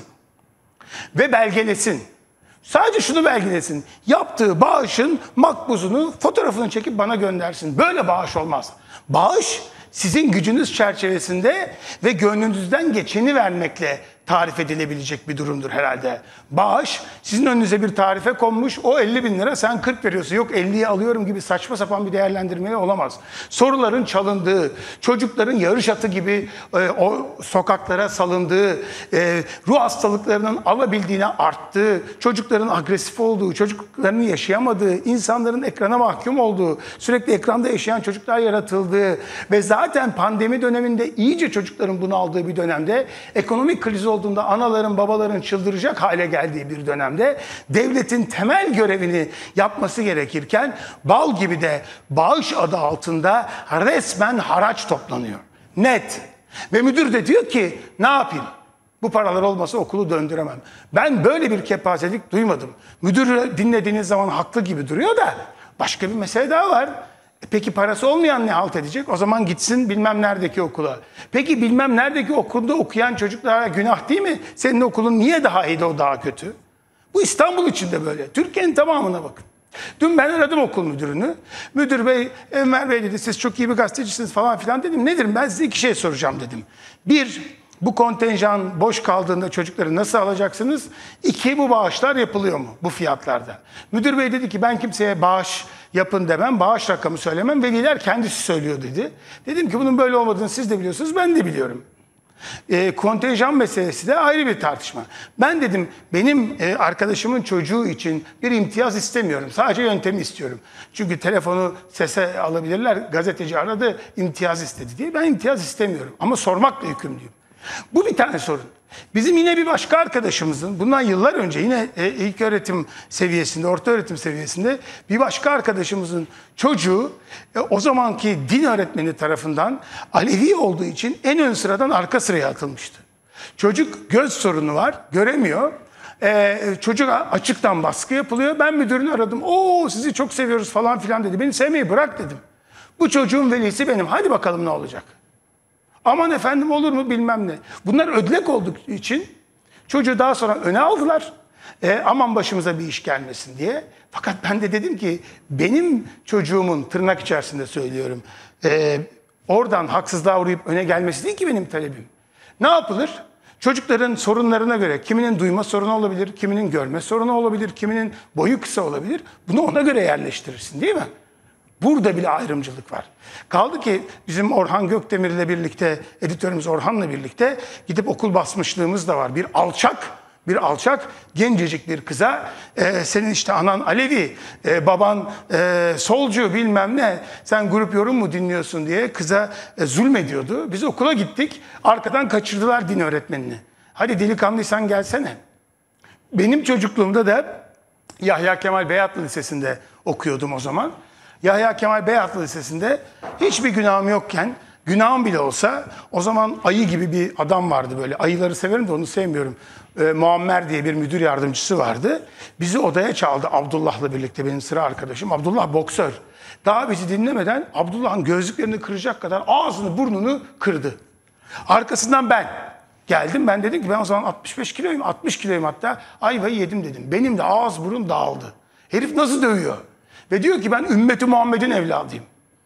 ve belgelesin. Sadece şunu belgelesin. Yaptığı bağışın makbuzunu, fotoğrafını çekip bana göndersin. Böyle bağış olmaz. Bağış sizin gücünüz çerçevesinde ve gönlünüzden geçeni vermekle tarif edilebilecek bir durumdur herhalde. Bağış sizin önünüze bir tarife konmuş, o elli bin lira sen kırk veriyorsun, yok elliyi alıyorum gibi saçma sapan bir değerlendirme olamaz. Soruların çalındığı, çocukların yarış atı gibi e, o sokaklara salındığı, e, ruh hastalıklarının alabildiğine arttığı, çocukların agresif olduğu, çocukların yaşayamadığı, insanların ekrana mahkum olduğu, sürekli ekranda yaşayan çocuklar yaratıldığı ve zaten pandemi döneminde iyice çocukların bunaldığı bir dönemde, ekonomik kriz olduğunda anaların babaların çıldıracak hale geldiği bir dönemde devletin temel görevini yapması gerekirken bal gibi de bağış adı altında resmen haraç toplanıyor. Net. Ve müdür de diyor ki ne yapayım? Bu paralar olmasa okulu döndüremem. Ben böyle bir kepazelik duymadım. Müdürü dinlediğiniz zaman haklı gibi duruyor da başka bir mesele daha var. Peki parası olmayan ne halt edecek? O zaman gitsin bilmem neredeki okula. Peki bilmem neredeki okulda okuyan çocuklara günah değil mi? Senin okulun niye daha iyi de o daha kötü? Bu İstanbul için de böyle. Türkiye'nin tamamına bakın. Dün ben aradım okul müdürünü. Müdür bey, Enver Bey dedi siz çok iyi bir gazetecisiniz falan filan dedim. Nedir? Ben size iki şey soracağım dedim. Bir, bu kontenjan boş kaldığında çocukları nasıl alacaksınız? İki, bu bağışlar yapılıyor mu bu fiyatlarda? Müdür bey dedi ki ben kimseye bağış yapın demem, bağış rakamı söylemem. Veliler kendisi söylüyor dedi. Dedim ki bunun böyle olmadığını siz de biliyorsunuz, ben de biliyorum. E, kontenjan meselesi de ayrı bir tartışma. Ben dedim benim e, arkadaşımın çocuğu için bir imtiyaz istemiyorum. Sadece yöntemi istiyorum. Çünkü telefonu sese alabilirler. Gazeteci aradı, imtiyaz istedi diye. Ben imtiyaz istemiyorum ama sormakla yükümlüyüm. Bu bir tane sorun. Bizim yine bir başka arkadaşımızın, bundan yıllar önce yine e, ilk öğretim seviyesinde, orta öğretim seviyesinde bir başka arkadaşımızın çocuğu e, o zamanki din öğretmeni tarafından Alevi olduğu için en ön sıradan arka sıraya atılmıştı. Çocuk göz sorunu var, göremiyor. Ee, çocuğa açıktan baskı yapılıyor. Ben müdürünü aradım. Oo sizi çok seviyoruz falan filan dedi. Beni sevmeyi bırak dedim. Bu çocuğun velisi benim. Hadi bakalım ne olacak. Aman efendim olur mu bilmem ne. Bunlar ödlek olduğu için çocuğu daha sonra öne aldılar. Ee, aman başımıza bir iş gelmesin diye. Fakat ben de dedim ki benim çocuğumun tırnak içerisinde söylüyorum. E, oradan haksızlığa uğrayıp öne gelmesi değil ki benim talebim. Ne yapılır? Çocukların sorunlarına göre kiminin duyma sorunu olabilir, kiminin görme sorunu olabilir, kiminin boyu kısa olabilir. Bunu ona göre yerleştirirsin değil mi? Burada bile ayrımcılık var. Kaldı ki bizim Orhan Gökdemir'le birlikte, editörümüz Orhan'la birlikte gidip okul basmışlığımız da var. Bir alçak, bir alçak gencecik bir kıza e, senin işte anan Alevi, e, baban e, solcu bilmem ne, sen grup yorum mu dinliyorsun diye kıza e, zulmediyordu. Biz okula gittik, arkadan kaçırdılar din öğretmenini. Hadi delikanlıysan gelsene. Benim çocukluğumda da Yahya Kemal Beyatlı Lisesi'nde okuyordum o zaman. Yahya Kemal Beyatlı Lisesi'nde hiçbir günahım yokken, günahım bile olsa o zaman ayı gibi bir adam vardı böyle. Ayıları severim de onu sevmiyorum. Ee, Muammer diye bir müdür yardımcısı vardı. Bizi odaya çaldı Abdullah'la birlikte, benim sıra arkadaşım. Abdullah boksör. Daha bizi dinlemeden Abdullah'ın gözlüklerini kıracak kadar ağzını burnunu kırdı. Arkasından ben geldim. Ben dedim ki ben o zaman altmış beş kiloyum, altmış kiloyum hatta. Ayvayı yedim dedim. Benim de ağız burun dağıldı. Herif nasıl dövüyor? Ve diyor ki ben ümmeti Muhammed'in evladıyım.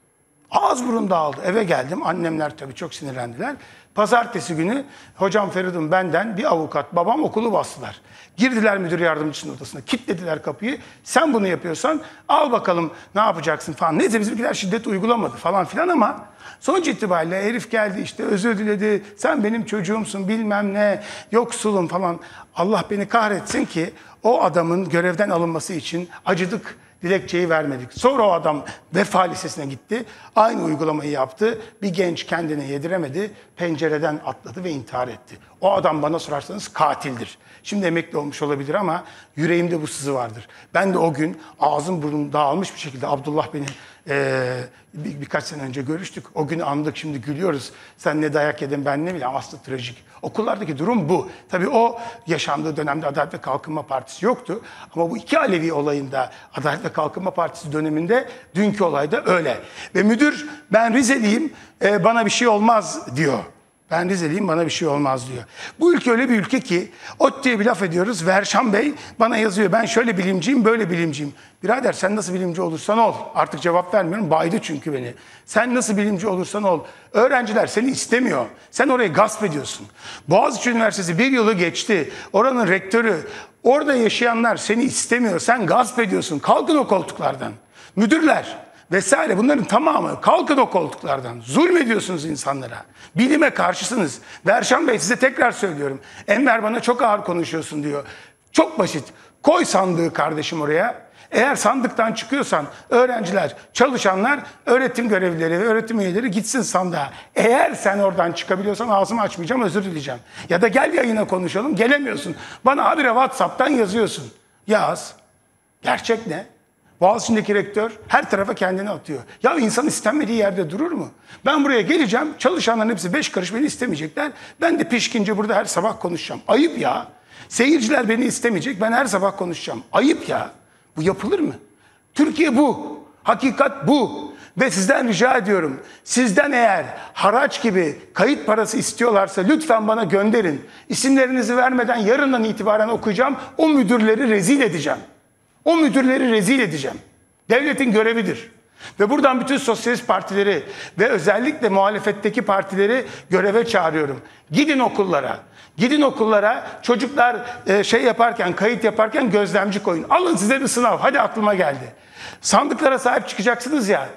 Ağız burun dağıldı. Eve geldim. Annemler tabii çok sinirlendiler. Pazartesi günü hocam Feridun benden bir avukat, babam okulu bastılar. Girdiler müdür yardımcısının odasına. Kilitlediler kapıyı. Sen bunu yapıyorsan al bakalım ne yapacaksın falan. Neyse bizimkiler şiddet uygulamadı falan filan ama sonuç itibariyle herif geldi işte özür diledi. Sen benim çocuğumsun bilmem ne yoksulum falan. Allah beni kahretsin ki o adamın görevden alınması için acıdık. Dilekçeyi vermedik. Sonra o adam Vefa Lisesi'ne gitti. Aynı uygulamayı yaptı. Bir genç kendine yediremedi. Pencereden atladı ve intihar etti. O adam bana sorarsanız katildir. Şimdi emekli olmuş olabilir ama yüreğimde bu sızı vardır. Ben de o gün ağzım burnum dağılmış bir şekilde Abdullah beni e, bir, birkaç sene önce görüştük. O günü andık, şimdi gülüyoruz. Sen ne dayak yedin ben ne bileyim, aslında trajik. Okullardaki durum bu. Tabii o yaşandığı dönemde Adalet ve Kalkınma Partisi yoktu. Ama bu iki Alevi olayında Adalet ve Kalkınma Partisi döneminde dünkü olayda öyle. Ve müdür ben Rizeliyim e, bana bir şey olmaz diyor. Ben Rizeliyim bana bir şey olmaz diyor. Bu ülke öyle bir ülke ki ot diye bir laf ediyoruz. Verşan Bey bana yazıyor ben şöyle bilimciyim böyle bilimciyim. Birader sen nasıl bilimci olursan ol. Artık cevap vermiyorum, baydı çünkü beni. Sen nasıl bilimci olursan ol. Öğrenciler seni istemiyor. Sen orayı gasp ediyorsun. Boğaziçi Üniversitesi bir yılı geçti. Oranın rektörü, orada yaşayanlar seni istemiyor. Sen gasp ediyorsun. Kalkın o koltuklardan. Müdürler vesaire bunların tamamı kalkın o koltuklardan. Zulmediyorsunuz insanlara. Bilime karşısınız. Verşan Bey size tekrar söylüyorum. Enver bana çok ağır konuşuyorsun diyor. Çok basit. Koy sandığı kardeşim oraya. Eğer sandıktan çıkıyorsan öğrenciler, çalışanlar, öğretim görevlileri ve öğretim üyeleri gitsin sandığa. Eğer sen oradan çıkabiliyorsan ağzımı açmayacağım, özür dileyeceğim. Ya da gel yayına konuşalım, gelemiyorsun. Bana habire WhatsApp'tan yazıyorsun. Yaz. Gerçek ne? Boğaziçi'ndeki rektör her tarafa kendini atıyor. Ya insan istenmediği yerde durur mu? Ben buraya geleceğim, çalışanların hepsi beş karış beni istemeyecekler. Ben de pişkince burada her sabah konuşacağım. Ayıp ya. Seyirciler beni istemeyecek, ben her sabah konuşacağım. Ayıp ya. Bu yapılır mı? Türkiye bu. Hakikat bu. Ve sizden rica ediyorum. Sizden eğer haraç gibi kayıt parası istiyorlarsa lütfen bana gönderin. İsimlerinizi vermeden yarından itibaren okuyacağım. O müdürleri rezil edeceğim. O müdürleri rezil edeceğim. Devletin görevidir. Ve buradan bütün sosyalist partileri ve özellikle muhalefetteki partileri göreve çağırıyorum. Gidin okullara. Gidin okullara, çocuklar e, şey yaparken, kayıt yaparken gözlemci koyun. Alın size bir sınav. Hadi aklıma geldi. Sandıklara sahip çıkacaksınız ya.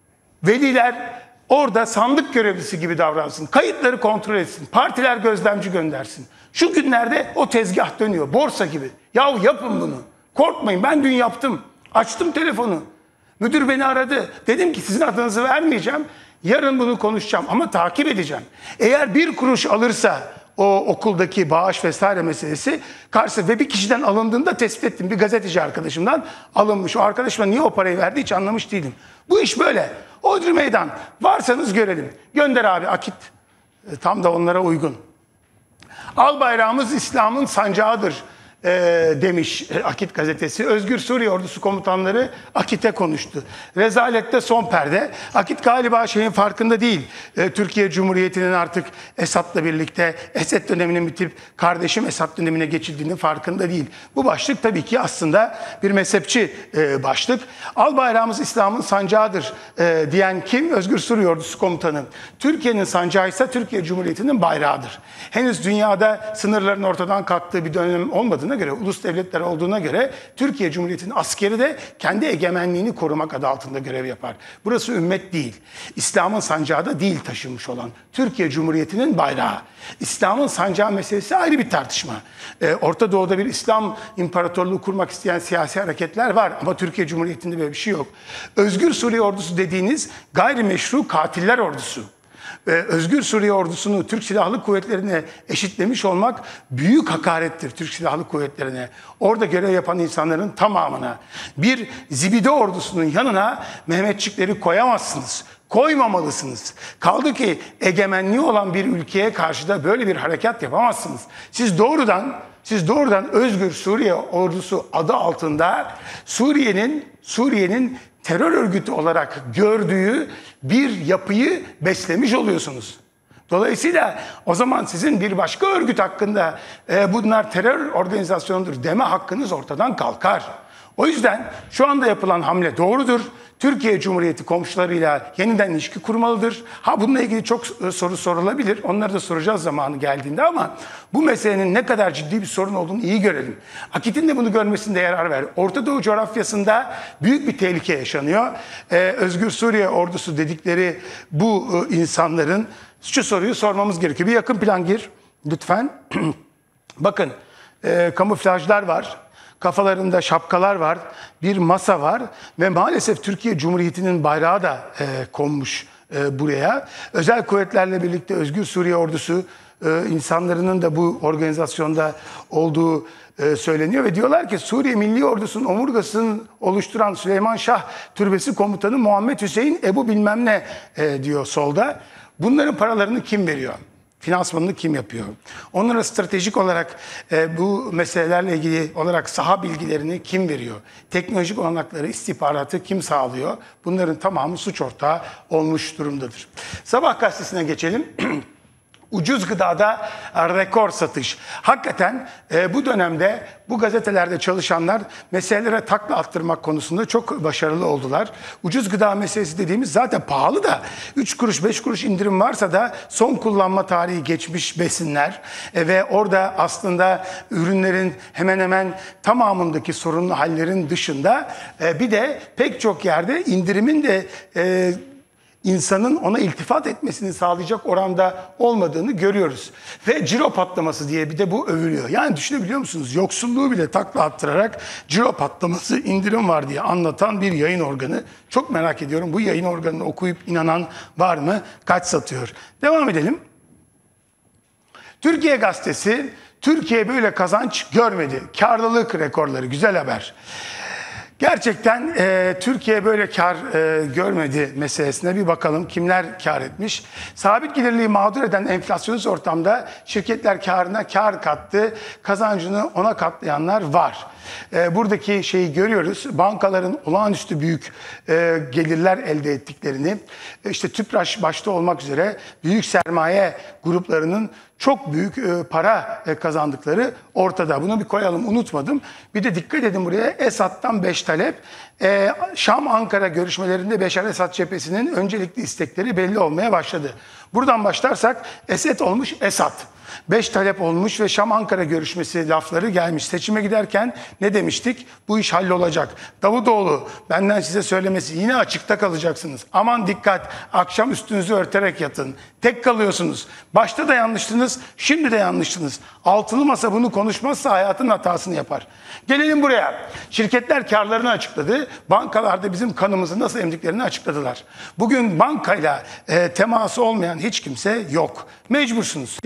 Veliler orada sandık görevlisi gibi davransın. Kayıtları kontrol etsin. Partiler gözlemci göndersin. Şu günlerde o tezgah dönüyor. Borsa gibi. Yahu yapın bunu. Korkmayın, ben dün yaptım. Açtım telefonu. Müdür beni aradı. Dedim ki sizin adınızı vermeyeceğim. Yarın bunu konuşacağım ama takip edeceğim. Eğer bir kuruş alırsa o okuldaki bağış vesaire meselesi karşı ve bir kişiden alındığında tespit ettim. Bir gazeteci arkadaşımdan alınmış. O arkadaşıma niye o parayı verdi hiç anlamış değilim. Bu iş böyle. Hodri meydan. Varsanız görelim. Gönder abi akit. E, tam da onlara uygun. Al bayrağımız İslam'ın sancağıdır e, demiş e, Akit gazetesi. Özgür Suriye Ordusu komutanları Akit'e konuştu. Rezalette son perde. Akit galiba şeyin farkında değil. E, Türkiye Cumhuriyeti'nin artık Esad'la birlikte Esed döneminin bitip kardeşim Esad dönemine geçildiğinin farkında değil. Bu başlık tabii ki aslında bir mezhepçi e, başlık. Al bayrağımız İslam'ın sancağıdır e, diyen kim? Özgür Suriye Ordusu komutanı. Türkiye'nin sancağı ise Türkiye Cumhuriyeti'nin bayrağıdır. Henüz dünyada sınırların ortadan kalktığı bir dönem olmadığına göre, ulus devletler olduğuna göre Türkiye Cumhuriyeti'nin askeri de kendi egemenliğini korumak adı altında görev yapar. Burası ümmet değil. İslam'ın sancağı da değil taşınmış olan Türkiye Cumhuriyeti'nin bayrağı. İslam'ın sancağı meselesi ayrı bir tartışma. Ee, Orta Doğu'da bir İslam imparatorluğu kurmak isteyen siyasi hareketler var ama Türkiye Cumhuriyeti'nde böyle bir şey yok. Özgür Suriye Ordusu dediğiniz gayrimeşru katiller ordusu. Özgür Suriye Ordusu'nu Türk Silahlı Kuvvetleri'ne eşitlemiş olmak büyük hakarettir Türk Silahlı Kuvvetleri'ne. Orada görev yapan insanların tamamına. Bir zibide ordusunun yanına Mehmetçikleri koyamazsınız. Koymamalısınız. Kaldı ki egemenliği olan bir ülkeye karşı da böyle bir harekat yapamazsınız. Siz doğrudan siz doğrudan Özgür Suriye Ordusu adı altında Suriye'nin Suriye'nin terör örgütü olarak gördüğü bir yapıyı beslemiş oluyorsunuz. Dolayısıyla o zaman sizin bir başka örgüt hakkında e, bunlar terör organizasyonudur deme hakkınız ortadan kalkar. O yüzden şu anda yapılan hamle doğrudur. Türkiye Cumhuriyeti komşularıyla yeniden ilişki kurmalıdır. Ha bununla ilgili çok soru sorulabilir. Onları da soracağız zamanı geldiğinde ama bu meselenin ne kadar ciddi bir sorun olduğunu iyi görelim. Akit'in de bunu görmesinde yarar ver. Orta Doğu coğrafyasında büyük bir tehlike yaşanıyor. Ee, Özgür Suriye Ordusu dedikleri bu e, insanların şu soruyu sormamız gerekiyor. Bir yakın plan gir lütfen. Bakın e, kamuflajlar var. Kafalarında şapkalar var, bir masa var ve maalesef Türkiye Cumhuriyeti'nin bayrağı da e, konmuş e, buraya. Özel kuvvetlerle birlikte Özgür Suriye Ordusu e, insanların da bu organizasyonda olduğu e, söyleniyor ve diyorlar ki Suriye Milli Ordusu'nun omurgasını oluşturan Süleyman Şah Türbesi Komutanı Muhammed Hüseyin Ebu bilmem ne e, diyor solda. Bunların paralarını kim veriyor? Finansmanını kim yapıyor? Onlara stratejik olarak e, bu meselelerle ilgili olarak saha bilgilerini kim veriyor? Teknolojik olanakları, istihbaratı kim sağlıyor? Bunların tamamı suç ortağı olmuş durumdadır. Sabah gazetesine geçelim. Ucuz gıdada rekor satış. Hakikaten e, bu dönemde bu gazetelerde çalışanlar meselelere takla attırmak konusunda çok başarılı oldular. Ucuz gıda meselesi dediğimiz zaten pahalı da üç kuruş beş kuruş indirim varsa da son kullanma tarihi geçmiş besinler e, ve orada aslında ürünlerin hemen hemen tamamındaki sorunlu hallerin dışında e, bir de pek çok yerde indirimin de e, insanın ona iltifat etmesini sağlayacak oranda olmadığını görüyoruz. Ve ciro patlaması diye bir de bu övülüyor. Yani düşünebiliyor musunuz? Yoksulluğu bile takla attırarak ciro patlaması, indirim var diye anlatan bir yayın organı. Çok merak ediyorum. Bu yayın organını okuyup inanan var mı? Kaç satıyor? Devam edelim. Türkiye Gazetesi, Türkiye böyle kazanç görmedi. Karlılık rekorları, güzel haber. Gerçekten e, Türkiye böyle kar e, görmedi meselesine bir bakalım kimler kar etmiş. Sabit gelirliği mağdur eden enflasyonist ortamda şirketler karına kar kattı, kazancını ona katlayanlar var. E, buradaki şeyi görüyoruz, bankaların olağanüstü büyük e, gelirler elde ettiklerini, e, işte TÜPRAŞ başta olmak üzere büyük sermaye gruplarının çok büyük e, para e, kazandıkları ortada. Bunu bir koyalım, unutmadım. Bir de dikkat edin buraya, Esad'dan beş talep. E, Şam-Ankara görüşmelerinde Beşar Esad cephesinin öncelikli istekleri belli olmaya başladı. Buradan başlarsak Esed olmuş Esad. Beş talep olmuş ve Şam-Ankara görüşmesi lafları gelmiş. Seçime giderken ne demiştik? Bu iş hallolacak. Davutoğlu, benden size söylemesi, yine açıkta kalacaksınız. Aman dikkat, akşam üstünüzü örterek yatın. Tek kalıyorsunuz. Başta da yanlıştınız, şimdi de yanlıştınız. Altılı masa bunu konuşmazsa hayatın hatasını yapar. Gelelim buraya. Şirketler karlarını açıkladı. Bankalarda bizim kanımızı nasıl emdiklerini açıkladılar. Bugün bankayla e, teması olmayan hiç kimse yok. Mecbursunuz. Ya kredi kartı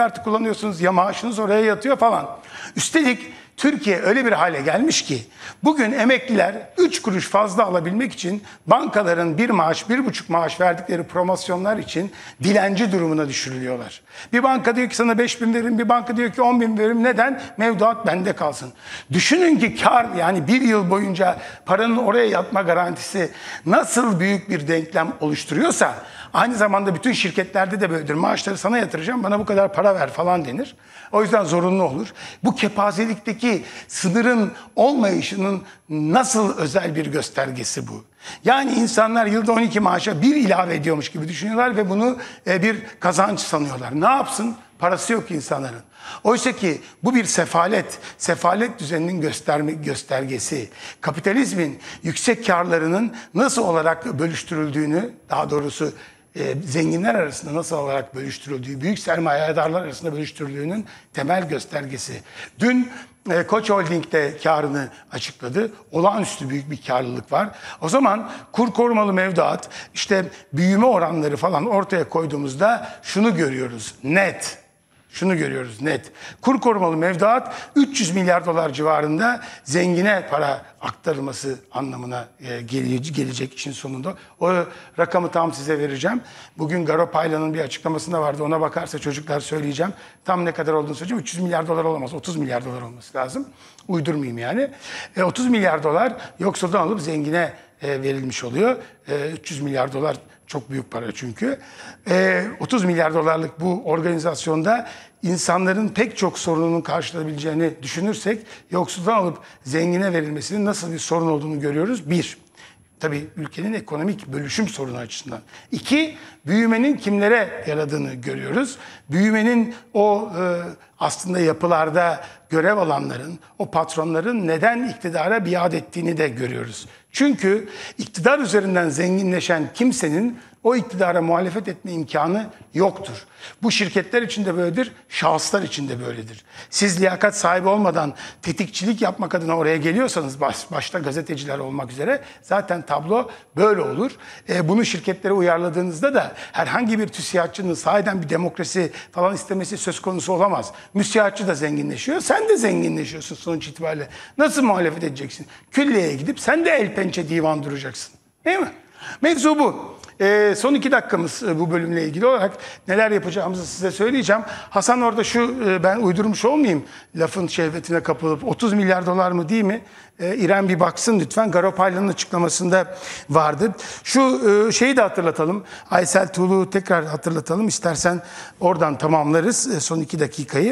kartı kullanıyorsunuz ya maaşınız oraya yatıyor falan. Üstelik Türkiye öyle bir hale gelmiş ki bugün emekliler üç kuruş fazla alabilmek için bankaların bir maaş, bir buçuk maaş verdikleri promosyonlar için dilenci durumuna düşürülüyorlar. Bir banka diyor ki sana beş bin veririm, bir banka diyor ki on bin veririm. Neden? Mevduat bende kalsın. Düşünün ki kar, yani bir yıl boyunca paranın oraya yatma garantisi nasıl büyük bir denklem oluşturuyorsa aynı zamanda bütün şirketlerde de böyledir. Maaşları sana yatıracağım, bana bu kadar para ver falan denir. O yüzden zorunlu olur. Bu kepazelikteki sınırın olmayışının nasıl özel bir göstergesi bu? Yani insanlar yılda on iki maaşa bir ilave ediyormuş gibi düşünüyorlar ve bunu bir kazanç sanıyorlar. Ne yapsın? Parası yok insanların. Oysa ki bu bir sefalet, sefalet düzeninin gösterme, göstergesi. Kapitalizmin yüksek karlarının nasıl olarak bölüştürüldüğünü, daha doğrusu e, zenginler arasında nasıl olarak bölüştürüldüğü, büyük sermayedarlar arasında bölüştürüldüğünün temel göstergesi. Dün e, Koç Holding'de karını açıkladı. Olağanüstü büyük bir karlılık var. O zaman kur korumalı mevduat, işte büyüme oranları falan ortaya koyduğumuzda şunu görüyoruz net. Şunu görüyoruz net. Kur korumalı mevduat üç yüz milyar dolar civarında zengine para aktarılması anlamına e, gelecek işin sonunda. O rakamı tam size vereceğim. Bugün Garo Paylan'ın bir açıklamasında vardı. Ona bakarsa çocuklar söyleyeceğim. Tam ne kadar olduğunu söyleyeceğim. üç yüz milyar dolar olamaz. otuz milyar dolar olması lazım. Uydurmayayım yani. E, otuz milyar dolar yoksuldan alıp zengine e, verilmiş oluyor. E, üç yüz milyar dolar çok büyük para çünkü. E, otuz milyar dolarlık bu organizasyonda insanların pek çok sorununun karşılayabileceğini düşünürsek yoksuldan alıp zengine verilmesinin nasıl bir sorun olduğunu görüyoruz. Bir, tabii ülkenin ekonomik bölüşüm sorunu açısından. İki, büyümenin kimlere yaradığını görüyoruz. Büyümenin o e, aslında yapılarda görev alanların, o patronların neden iktidara biat ettiğini de görüyoruz. Çünkü iktidar üzerinden zenginleşen kimsenin o iktidara muhalefet etme imkanı yoktur. Bu şirketler için de böyledir, şahıslar için de böyledir. Siz liyakat sahibi olmadan tetikçilik yapmak adına oraya geliyorsanız, baş, başta gazeteciler olmak üzere, zaten tablo böyle olur. E, bunu şirketlere uyarladığınızda da herhangi bir TÜSİAD'çının sahiden bir demokrasi falan istemesi söz konusu olamaz. MÜSİAD'çı da zenginleşiyor, sen de zenginleşiyorsun sonuç itibariyle. Nasıl muhalefet edeceksin? Külliyeye gidip sen de el pençe divan duracaksın. Değil mi? Mevzu bu. Ee, son iki dakikamız bu bölümle ilgili olarak neler yapacağımızı size söyleyeceğim. Hasan orada şu, e, ben uydurmuş olmayayım lafın şehvetine kapılıp otuz milyar dolar mı değil mi? Ee, İrem bir baksın lütfen. Garo Paylan'ın açıklamasında vardı. Şu e, şeyi de hatırlatalım. Aysel Tuğlu'yu tekrar hatırlatalım. İstersen oradan tamamlarız e, son iki dakikayı.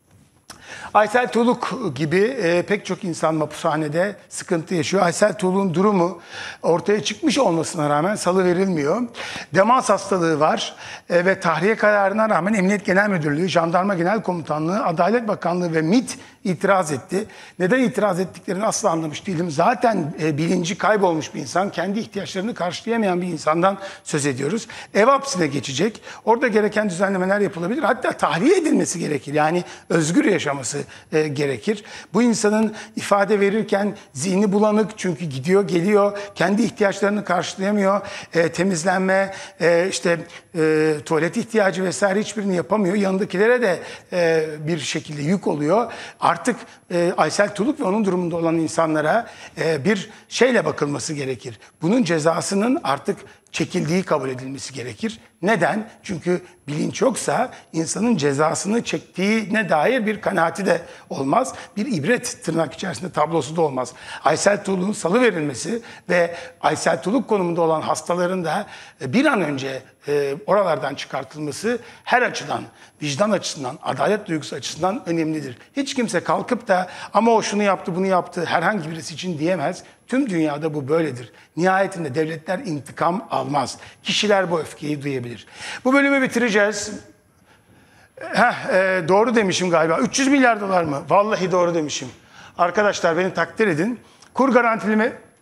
Aysel Tuğluk gibi e, pek çok insan mapushanede sıkıntı yaşıyor. Aysel Tuğluk'un durumu ortaya çıkmış olmasına rağmen salıverilmiyor. Demans hastalığı var e, ve tahliye kararına rağmen Emniyet Genel Müdürlüğü, Jandarma Genel Komutanlığı, Adalet Bakanlığı ve MİT itiraz etti. Neden itiraz ettiklerini asla anlamış değilim. Zaten e, bilinci kaybolmuş bir insan, kendi ihtiyaçlarını karşılayamayan bir insandan söz ediyoruz. Ev hapsine geçecek. Orada gereken düzenlemeler yapılabilir. Hatta tahliye edilmesi gerekir. Yani özgür yaşaması e, gerekir. Bu insanın ifade verirken zihni bulanık, çünkü gidiyor geliyor, kendi ihtiyaçlarını karşılayamıyor. E, temizlenme, e, işte e, tuvalet ihtiyacı vesaire hiçbirini yapamıyor. Yanındakilere de e, bir şekilde yük oluyor. Artık e, Aysel Tuğluk ve onun durumunda olan insanlara e, bir şeyle bakılması gerekir. Bunun cezasının artık çekildiği kabul edilmesi gerekir. Neden? Çünkü bilinç yoksa insanın cezasını çektiğine dair bir kanaati de olmaz. Bir ibret tırnak içerisinde tablosu da olmaz. Aysel Tuğluk'un salıverilmesi ve Aysel Tuğluk konumunda olan hastaların da bir an önce e, oralardan çıkartılması her açıdan, vicdan açısından, adalet duygusu açısından önemlidir. Hiç kimse kalkıp da ama o şunu yaptı, bunu yaptı herhangi birisi için diyemez. Tüm dünyada bu böyledir. Nihayetinde devletler intikam almaz. Kişiler bu öfkeyi duyabilir. Bu bölümü bitireceğiz. Heh, e, doğru demişim galiba. üç yüz milyar dolar mı? Vallahi doğru demişim. Arkadaşlar beni takdir edin. Kur garantili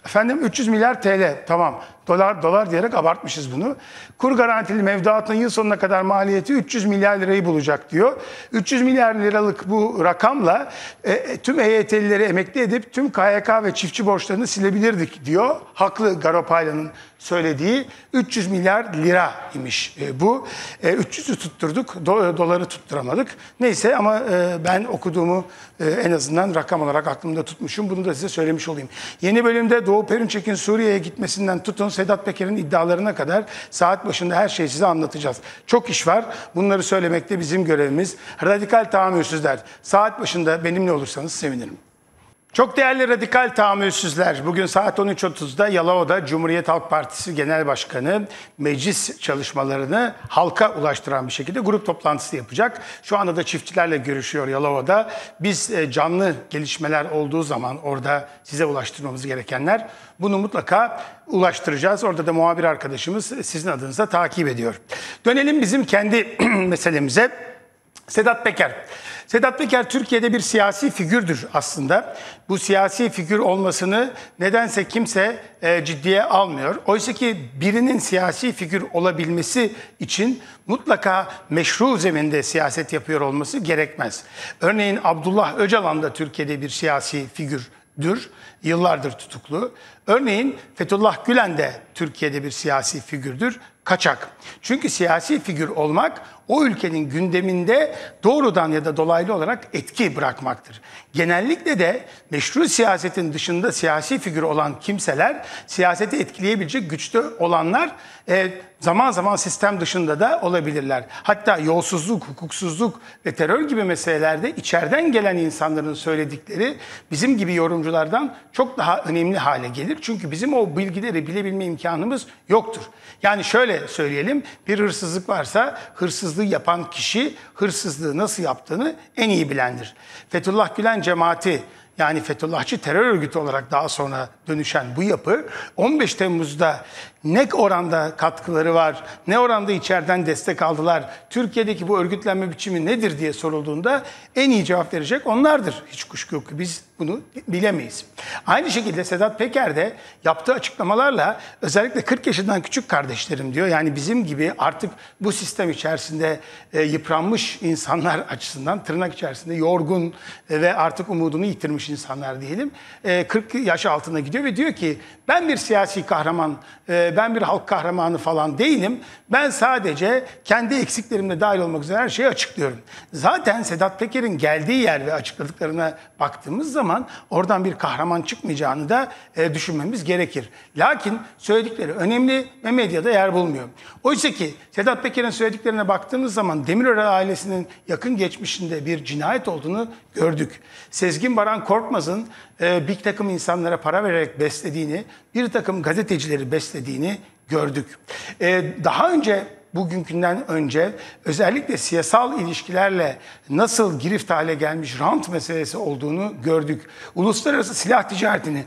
Efendim üç yüz milyar T L, tamam. Dolar dolar diyerek abartmışız bunu. Kur garantili mevduatın yıl sonuna kadar maliyeti üç yüz milyar lirayı bulacak diyor. üç yüz milyar liralık bu rakamla e, tüm E Y T'lileri emekli edip tüm K Y K ve çiftçi borçlarını silebilirdik diyor. Haklı Garopalya'nın söylediği üç yüz milyar lira imiş e, bu. E, üç yüzü tutturduk, do, doları tutturamadık. Neyse ama e, ben okuduğumu e, en azından rakam olarak aklımda tutmuşum. Bunu da size söylemiş olayım. Yeni bölümde Doğu Perinçek'in Suriye'ye gitmesinden tutun Sedat Peker'in iddialarına kadar saat başında her şeyi size anlatacağız. Çok iş var. Bunları söylemek de bizim görevimiz. Radikal tahammülsüzler. Saat başında benimle olursanız sevinirim. Çok değerli radikal tahammülsüzler, bugün saat on üç otuzda Yalova'da Cumhuriyet Halk Partisi Genel Başkanı meclis çalışmalarını halka ulaştıran bir şekilde grup toplantısı yapacak. Şu anda da çiftçilerle görüşüyor Yalova'da. Biz canlı gelişmeler olduğu zaman orada size ulaştırmamız gerekenler, bunu mutlaka ulaştıracağız. Orada da muhabir arkadaşımız sizin adınıza takip ediyor. Dönelim bizim kendi meselemize. Sedat Peker. Sedat Peker Türkiye'de bir siyasi figürdür aslında. Bu siyasi figür olmasını nedense kimse e, ciddiye almıyor. Oysa ki birinin siyasi figür olabilmesi için mutlaka meşru zeminde siyaset yapıyor olması gerekmez. Örneğin Abdullah Öcalan da Türkiye'de bir siyasi figürdür. Yıllardır tutuklu. Örneğin Fethullah Gülen de Türkiye'de bir siyasi figürdür. Kaçak. Çünkü siyasi figür olmak o ülkenin gündeminde doğrudan ya da dolaylı olarak etki bırakmaktır. Genellikle de meşru siyasetin dışında siyasi figür olan kimseler, siyaseti etkileyebilecek güçte olanlar e, zaman zaman sistem dışında da olabilirler. Hatta yolsuzluk, hukuksuzluk ve terör gibi meselelerde içeriden gelen insanların söyledikleri bizim gibi yorumculardan çok daha önemli hale gelir. Çünkü bizim o bilgileri bilebilme imkanımız yoktur. Yani şöyle söyleyelim, bir hırsızlık varsa hırsızlığı yapan kişi hırsızlığı nasıl yaptığını en iyi bilendir. Fethullah Gülen cemaati, yani Fethullahçı terör örgütü olarak daha sonra dönüşen bu yapı on beş Temmuz'da ne oranda katkıları var, ne oranda içeriden destek aldılar, Türkiye'deki bu örgütlenme biçimi nedir diye sorulduğunda en iyi cevap verecek onlardır. Hiç kuşku yok ki biz bunu bilemeyiz. Aynı şekilde Sedat Peker de yaptığı açıklamalarla özellikle kırk yaşından küçük kardeşlerim diyor. Yani bizim gibi artık bu sistem içerisinde e, yıpranmış insanlar açısından tırnak içerisinde yorgun e, ve artık umudunu yitirmiş insanlar diyelim. E, kırk yaş altına gidiyor ve diyor ki ben bir siyasi kahraman, e, ben bir halk kahramanı falan değilim. Ben sadece kendi eksiklerimle dahil olmak üzere her şeyi açıklıyorum. Zaten Sedat Peker'in geldiği yer ve açıkladıklarına baktığımız zaman oradan bir kahraman çıkmayacağını da e, düşünmemiz gerekir. Lakin söyledikleri önemli ve medyada yer bulmuyor. Oysa ki Sedat Peker'in söylediklerine baktığımız zaman Demirören ailesinin yakın geçmişinde bir cinayet olduğunu gördük. Sezgin Baran Korkmaz'ın e, bir takım insanlara para vererek beslediğini, bir takım gazetecileri beslediğini gördük. E, daha önce bugünkünden önce özellikle siyasal ilişkilerle nasıl girift hale gelmiş rant meselesi olduğunu gördük. Uluslararası silah ticaretini,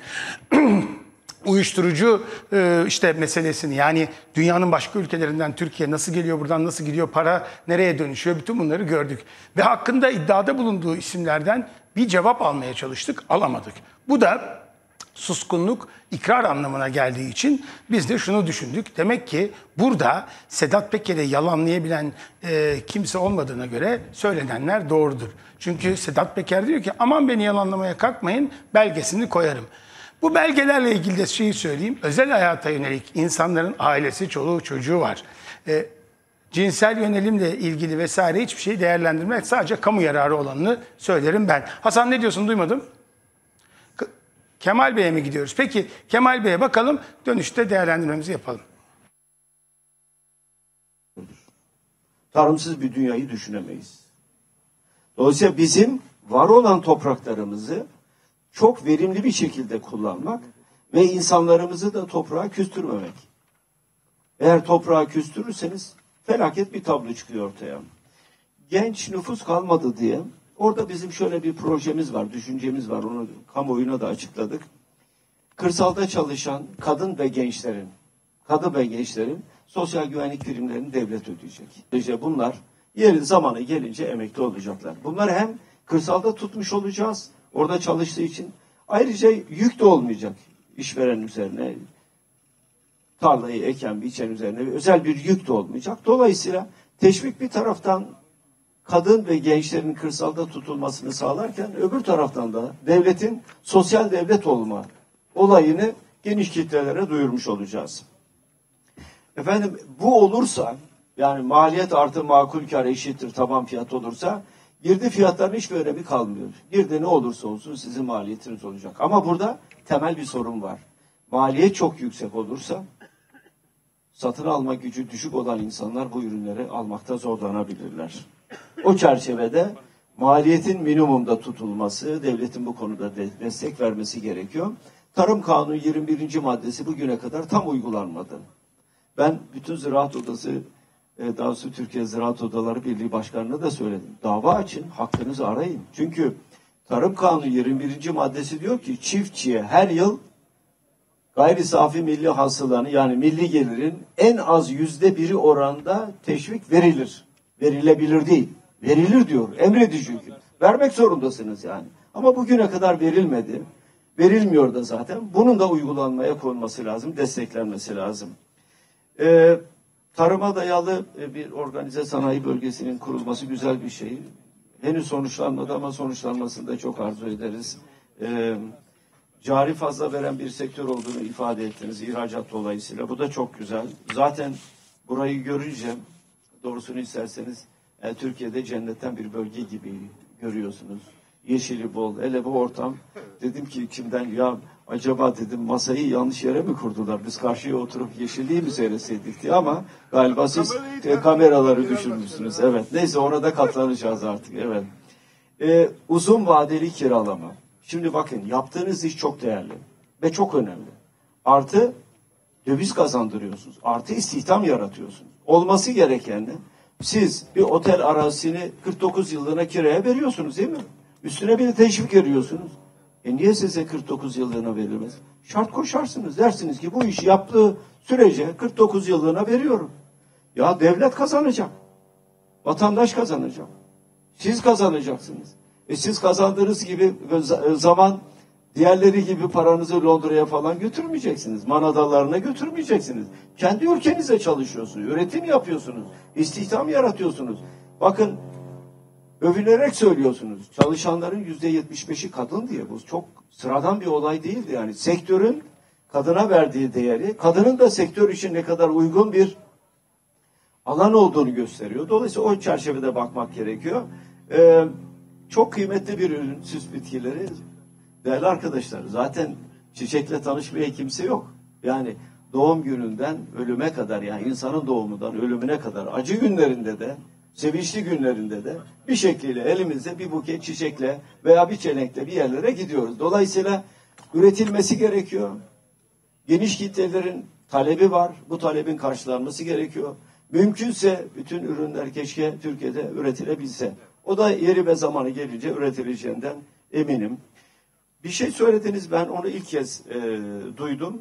uyuşturucu işte meselesini, yani dünyanın başka ülkelerinden Türkiye nasıl geliyor, buradan nasıl gidiyor, para nereye dönüşüyor, bütün bunları gördük. Ve hakkında iddiada bulunduğu isimlerden bir cevap almaya çalıştık, alamadık. Bu da suskunluk, ikrar anlamına geldiği için biz de şunu düşündük. Demek ki burada Sedat Peker'i yalanlayabilen e, kimse olmadığına göre söylenenler doğrudur. Çünkü Sedat Peker diyor ki aman beni yalanlamaya kalkmayın, belgesini koyarım. Bu belgelerle ilgili de şeyi söyleyeyim. Özel hayata yönelik insanların ailesi, çoluğu, çocuğu var. E, cinsel yönelimle ilgili vesaire hiçbir şeyi değerlendirmek, sadece kamu yararı olanını söylerim ben. Hasan ne diyorsun, duymadım. Kemal Bey'e mi gidiyoruz? Peki Kemal Bey'e bakalım, dönüşte değerlendirmemizi yapalım. Tarımsız bir dünyayı düşünemeyiz. Dolayısıyla bizim var olan topraklarımızı çok verimli bir şekilde kullanmak ve insanlarımızı da toprağa küstürmemek. Eğer toprağa küstürürseniz felaket bir tablo çıkıyor ortaya. Genç nüfus kalmadı diye orada bizim şöyle bir projemiz var, düşüncemiz var. Onu kamuoyuna da açıkladık. Kırsalda çalışan kadın ve gençlerin, kadın ve gençlerin sosyal güvenlik primlerini devlet ödeyecek. İşte bunlar yeri zamanı gelince emekli olacaklar. Bunları hem kırsalda tutmuş olacağız, orada çalıştığı için. Ayrıca yük de olmayacak. işveren üzerine, tarlayı eken biçen üzerine özel bir yük de olmayacak. Dolayısıyla teşvik bir taraftan kadın ve gençlerin kırsalda tutulmasını sağlarken öbür taraftan da devletin sosyal devlet olma olayını geniş kitlelere duyurmuş olacağız. Efendim bu olursa, yani maliyet artı makul kar eşittir taban fiyat olursa girdi fiyatlarının hiçbir önemi kalmıyor. Girdi ne olursa olsun sizin maliyetiniz olacak. Ama burada temel bir sorun var. Maliyet çok yüksek olursa satın alma gücü düşük olan insanlar bu ürünleri almakta zorlanabilirler. O çerçevede maliyetin minimumda tutulması, devletin bu konuda de destek vermesi gerekiyor. Tarım Kanunu yirmi birinci maddesi bugüne kadar tam uygulanmadı. Ben bütün Ziraat Odası, daha doğrusu Türkiye Ziraat Odaları Birliği Başkanı'na da söyledim. Dava açın, hakkınızı arayın. Çünkü Tarım Kanunu yirmi birinci maddesi diyor ki çiftçiye her yıl gayri safi milli hasılanı yani milli gelirin en az yüzde biri oranda teşvik verilir. Verilebilir değil. Verilir diyor. Emredici hüküm. Vermek zorundasınız yani. Ama bugüne kadar verilmedi. Verilmiyor da zaten. Bunun da uygulanmaya konulması lazım. Desteklenmesi lazım. Ee, tarıma dayalı bir organize sanayi bölgesinin kurulması güzel bir şey. Henüz sonuçlanmadı ama sonuçlanmasını da çok arzu ederiz. Ee, cari fazla veren bir sektör olduğunu ifade ettiniz ihracat dolayısıyla. Bu da çok güzel. Zaten burayı görünce doğrusunu isterseniz yani Türkiye'de cennetten bir bölge gibi görüyorsunuz. Yeşili bol, hele bu ortam. Dedim ki içimden ya acaba dedim masayı yanlış yere mi kurdular? Biz karşıya oturup yeşilliği mi seyretseydik diye ama galiba siz e, kameraları düşürmüşsünüz. Evet. Neyse ona da katlanacağız artık. Evet. Ee, uzun vadeli kiralama. Şimdi bakın yaptığınız iş çok değerli ve çok önemli. Artı döviz kazandırıyorsunuz. Artı istihdam yaratıyorsunuz. Olması gereken de siz bir otel arazisini kırk dokuz yıllığına kiraya veriyorsunuz değil mi? Üstüne bir de teşvik veriyorsunuz. E niye size kırk dokuz yıllığına verilmez? Şart koşarsınız. Dersiniz ki bu işi yaptığı sürece kırk dokuz yıllığına veriyorum. Ya devlet kazanacak. Vatandaş kazanacak. Siz kazanacaksınız. E siz kazandığınız gibi zaman diğerleri gibi paranızı Londra'ya falan götürmeyeceksiniz. Manadalarına götürmeyeceksiniz. Kendi ülkenize çalışıyorsunuz. Üretim yapıyorsunuz. İstihdam yaratıyorsunuz. Bakın övünerek söylüyorsunuz. Çalışanların yüzde yetmiş beşi kadın diye. Bu çok sıradan bir olay değildi yani. Sektörün kadına verdiği değeri, kadının da sektör için ne kadar uygun bir alan olduğunu gösteriyor. Dolayısıyla o çerçevede bakmak gerekiyor. Ee, çok kıymetli bir ürün süs bitkileri. Değerli arkadaşlar zaten çiçekle tanışmaya kimse yok. Yani doğum gününden ölüme kadar yani insanın doğumundan ölümüne kadar acı günlerinde de sevinçli günlerinde de bir şekliyle elimizde bir buket çiçekle veya bir çelenkle bir yerlere gidiyoruz. Dolayısıyla üretilmesi gerekiyor. Geniş kitlelerin talebi var. Bu talebin karşılanması gerekiyor. Mümkünse bütün ürünler keşke Türkiye'de üretilebilse. O da yeri ve zamanı gelince üretileceğinden eminim. Bir şey söylediniz ben onu ilk kez e, duydum.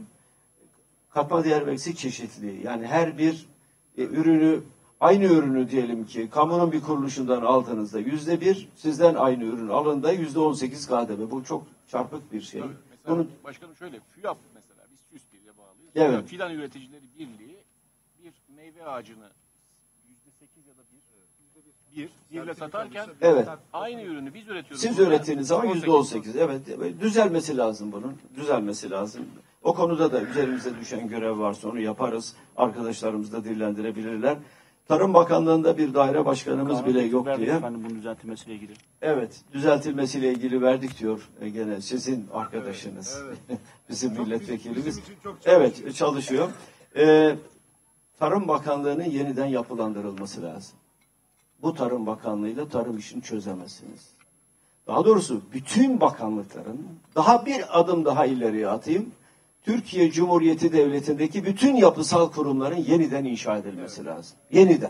Katma değer ve eksik çeşitliliği. Yani her bir e, ürünü aynı ürünü diyelim ki kamunun bir kuruluşundan aldığınızda yüzde bir sizden aynı ürün alında yüzde on sekiz K D V. Bu çok çarpık bir şey. Tabii, mesela Bunu, başkanım şöyle FÜYAP mesela biz TÜS birliğe bağlıyız. Evet. FÜYAP, Fidan Üreticileri Birliği bir meyve ağacını yüzde sekiz ya da bir bir birle satarken evet. aynı ürünü biz üretiyoruz. Siz Burada ürettiğiniz zaman yüzde on sekiz. Evet, evet. Düzelmesi lazım bunun. Düzelmesi lazım. O konuda da üzerimize düşen görev varsa onu yaparız. Arkadaşlarımız da dillendirebilirler. Tarım Bakanlığı'nda bir daire başkanımız Kanun bile yok verdik diye. efendim bunun düzeltilmesiyle ilgili. Evet, düzeltilmesiyle ilgili verdik diyor e, gene sizin arkadaşınız. Evet. Bizim milletvekilimiz. Evet, çalışıyor. Ee, Tarım Bakanlığı'nın yeniden yapılandırılması lazım. Bu Tarım Bakanlığı'yla tarım işini çözemezsiniz. Daha doğrusu bütün bakanlıkların daha bir adım daha ileriye atayım. Türkiye Cumhuriyeti Devleti'ndeki bütün yapısal kurumların yeniden inşa edilmesi lazım. Yeniden.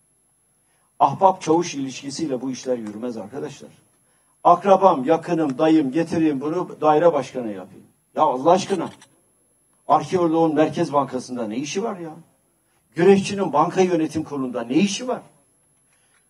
Ahbap çavuş ilişkisiyle bu işler yürümez arkadaşlar. Akrabam, yakınım, dayım getireyim bunu daire başkanı yapayım. Ya Allah aşkına. Arkeoloğun Merkez Bankası'nda ne işi var ya? Güreşçinin banka yönetim kurulunda ne işi var?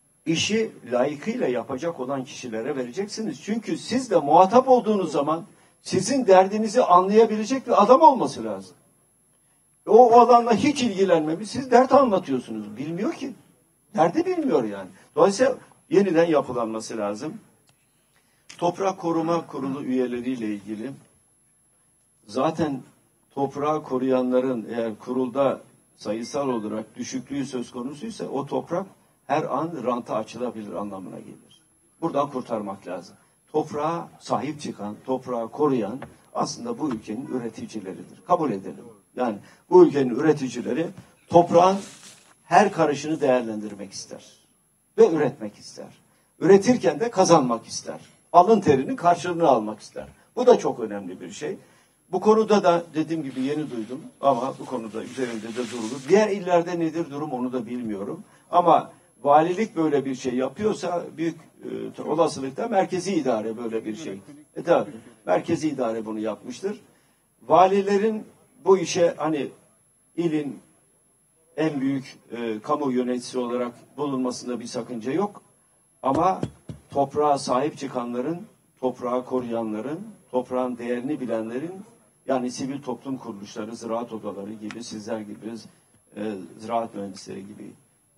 İşi layıkıyla yapacak olan kişilere vereceksiniz. Çünkü siz de muhatap olduğunuz zaman sizin derdinizi anlayabilecek bir adam olması lazım. O, o alanla hiç ilgilenmemiş. Siz dert anlatıyorsunuz. Bilmiyor ki. Derdi bilmiyor yani. Dolayısıyla yeniden yapılanması lazım. Toprak Koruma Kurulu üyeleriyle ilgili zaten toprağı koruyanların eğer kurulda sayısal olarak düşüklüğü söz konusuysa o toprak her an ranta açılabilir anlamına gelir. Buradan kurtarmak lazım. Toprağa sahip çıkan, toprağı koruyan aslında bu ülkenin üreticileridir. Kabul edelim. Yani bu ülkenin üreticileri toprağın her karışını değerlendirmek ister. Ve üretmek ister. Üretirken de kazanmak ister. Alın terinin karşılığını almak ister. Bu da çok önemli bir şey. Bu konuda da dediğim gibi yeni duydum ama bu konuda üzerinde de durulur. Diğer illerde nedir durum onu da bilmiyorum. Ama valilik böyle bir şey yapıyorsa büyük e, olasılıkla merkezi idare böyle bir şey. E tabi merkezi idare bunu yapmıştır. Valilerin bu işe hani ilin en büyük e, kamu yöneticisi olarak bulunmasında bir sakınca yok. Ama toprağa sahip çıkanların, toprağı koruyanların, toprağın değerini bilenlerin yani sivil toplum kuruluşları, ziraat odaları gibi, sizler gibi, e, ziraat mühendisleri gibi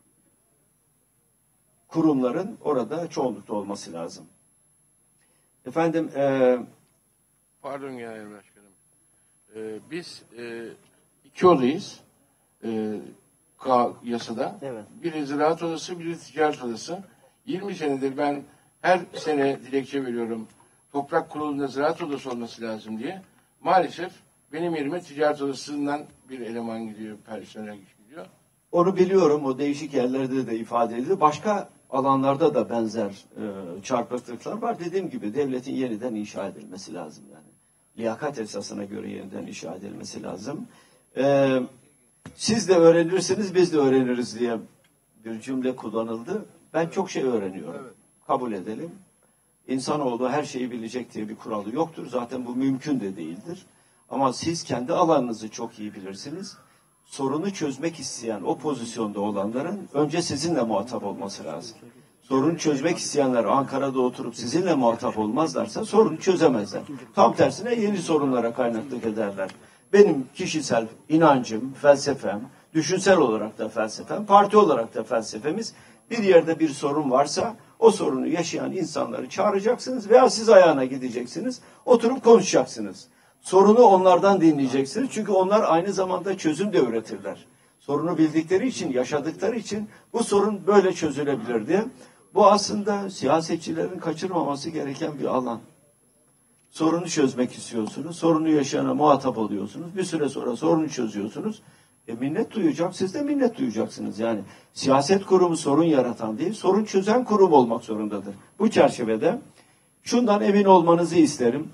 kurumların orada çoğunlukta olması lazım. Efendim, e, Pardon Genel Başkanım. Ee, biz e, iki odayız. E, K yasada. Evet. Biri ziraat odası, biri ticaret odası. yirmi senedir ben her sene dilekçe veriyorum. Toprak kurulunda ziraat odası olması lazım diye. Maalesef benim yerime ticaret odasından bir eleman gidiyor, personel gidiyor. onu biliyorum, o değişik yerlerde de ifade edildi. Başka alanlarda da benzer e, çarpıklıklar var. Dediğim gibi devletin yeniden inşa edilmesi lazım yani. Liyakat esasına göre yeniden inşa edilmesi lazım. E, siz de öğrenirsiniz, biz de öğreniriz diye bir cümle kullanıldı. Ben çok şey öğreniyorum. Evet. Kabul edelim. İnsanoğlu her şeyi bilecek diye bir kuralı yoktur. Zaten bu mümkün de değildir. Ama siz kendi alanınızı çok iyi bilirsiniz. Sorunu çözmek isteyen o pozisyonda olanların önce sizinle muhatap olması lazım. Sorunu çözmek isteyenler Ankara'da oturup sizinle muhatap olmazlarsa sorunu çözemezler. Tam tersine yeni sorunlara kaynaklık ederler. Benim kişisel inancım, felsefem, düşünsel olarak da felsefem, parti olarak da felsefemiz bir yerde bir sorun varsa o sorunu yaşayan insanları çağıracaksınız veya siz ayağına gideceksiniz, oturup konuşacaksınız. Sorunu onlardan dinleyeceksiniz. Çünkü onlar aynı zamanda çözüm de üretirler. Sorunu bildikleri için, yaşadıkları için bu sorun böyle çözülebilir diye. Bu aslında siyasetçilerin kaçırmaması gereken bir alan. Sorunu çözmek istiyorsunuz. Sorunu yaşayana muhatap oluyorsunuz. Bir süre sonra sorunu çözüyorsunuz. E minnet duyacak, siz de minnet duyacaksınız. Yani siyaset kurumu sorun yaratan değil, sorun çözen kurum olmak zorundadır. Bu çerçevede şundan emin olmanızı isterim.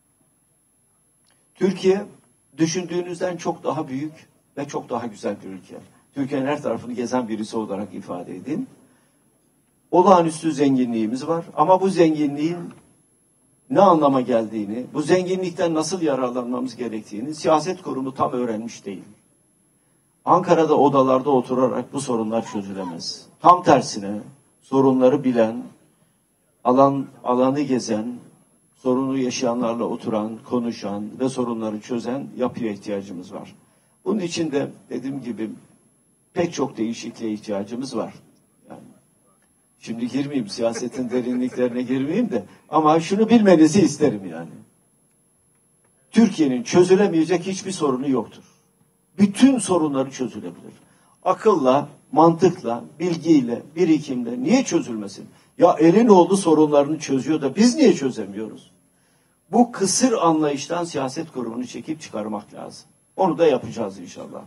Türkiye düşündüğünüzden çok daha büyük ve çok daha güzel bir ülke. Türkiye'nin her tarafını gezen birisi olarak ifade edeyim. Olağanüstü zenginliğimiz var ama bu zenginliğin ne anlama geldiğini, bu zenginlikten nasıl yararlanmamız gerektiğini siyaset kurumu tam öğrenmiş değil. Ankara'da odalarda oturarak bu sorunlar çözülemez. Tam tersine sorunları bilen, alan alanı gezen, sorunu yaşayanlarla oturan, konuşan ve sorunları çözen yapıya ihtiyacımız var. Bunun için de dediğim gibi pek çok değişikliğe ihtiyacımız var. Yani şimdi girmeyeyim, siyasetin derinliklerine girmeyeyim de ama şunu bilmenizi isterim yani. Türkiye'nin çözülemeyecek hiçbir sorunu yoktur. Bütün sorunları çözülebilir. Akılla, mantıkla, bilgiyle, birikimle niye çözülmesin? Ya Elinoğlu sorunlarını çözüyor da biz niye çözemiyoruz? Bu kısır anlayıştan siyaset kurumunu çekip çıkarmak lazım. Onu da yapacağız inşallah.